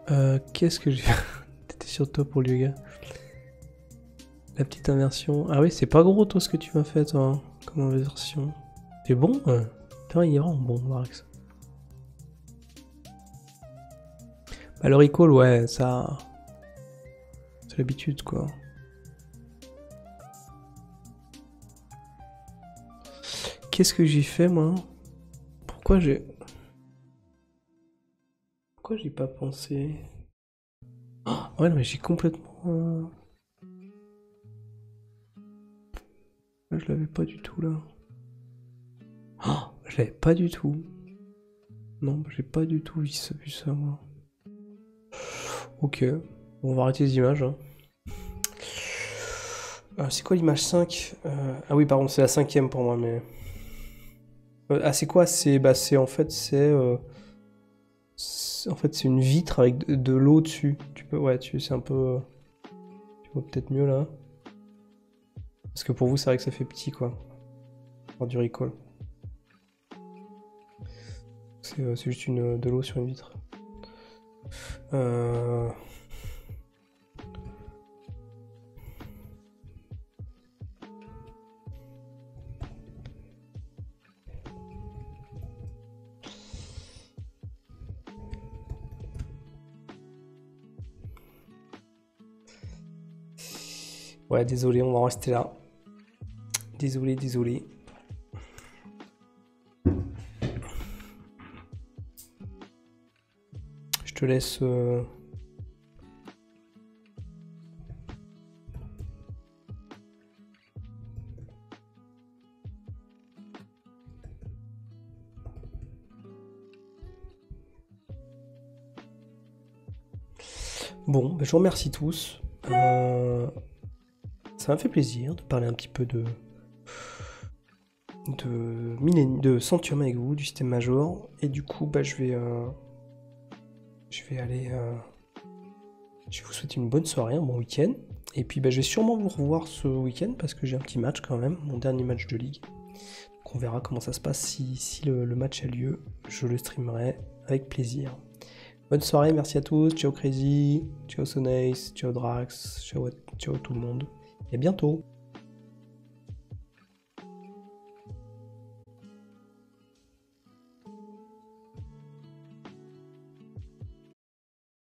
Euh, Qu'est-ce que j'ai... T'étais sur toi pour le yoga. La petite inversion. Ah oui, c'est pas gros toi ce que tu m'as fait toi, hein, comme inversion. C'est bon ouais. Putain, il est vraiment bon, Drax. Bah le recall, ouais, ça... C'est l'habitude quoi. Qu'est-ce que j'ai fait moi? Pourquoi j'ai... Pourquoi j'ai pas pensé? Oh, ouais, non, mais j'ai complètement... Je l'avais pas du tout là. Oh, je l'avais pas du tout. Non, j'ai pas du tout vu ça, vu ça moi. Ok, bon, on va arrêter les images. Hein. Euh, c'est quoi l'image cinq? euh... Ah oui, pardon, c'est la cinquième pour moi, mais... Euh, ah, c'est quoi? C'est bah, c'est en fait, c'est... Euh... En fait, c'est une vitre avec de, de l'eau dessus. Tu peux... Ouais, tu... c'est un peu... Tu vois peut-être mieux, là. Parce que pour vous, c'est vrai que ça fait petit, quoi. Pour du recall. C'est euh, juste une, de l'eau sur une vitre. Euh... Ouais, désolé, on va en rester là. Désolé, désolé. Je te laisse... Euh... Bon, bah, je vous remercie tous. Euh... Ça m'a fait plaisir de parler un petit peu de... de, milléni... de Centium avec vous, du système Major. Et du coup, bah, je vais... Euh... Je vais aller... Euh... Je vais vous souhaiter une bonne soirée, un bon week-end. Et puis bah, je vais sûrement vous revoir ce week-end parce que j'ai un petit match quand même, mon dernier match de ligue. Donc on verra comment ça se passe si, si le, le match a lieu. Je le streamerai avec plaisir. Bonne soirée, merci à tous. Ciao Crazy, ciao Sonace, ciao Drax, ciao, ciao tout le monde. Et à bientôt.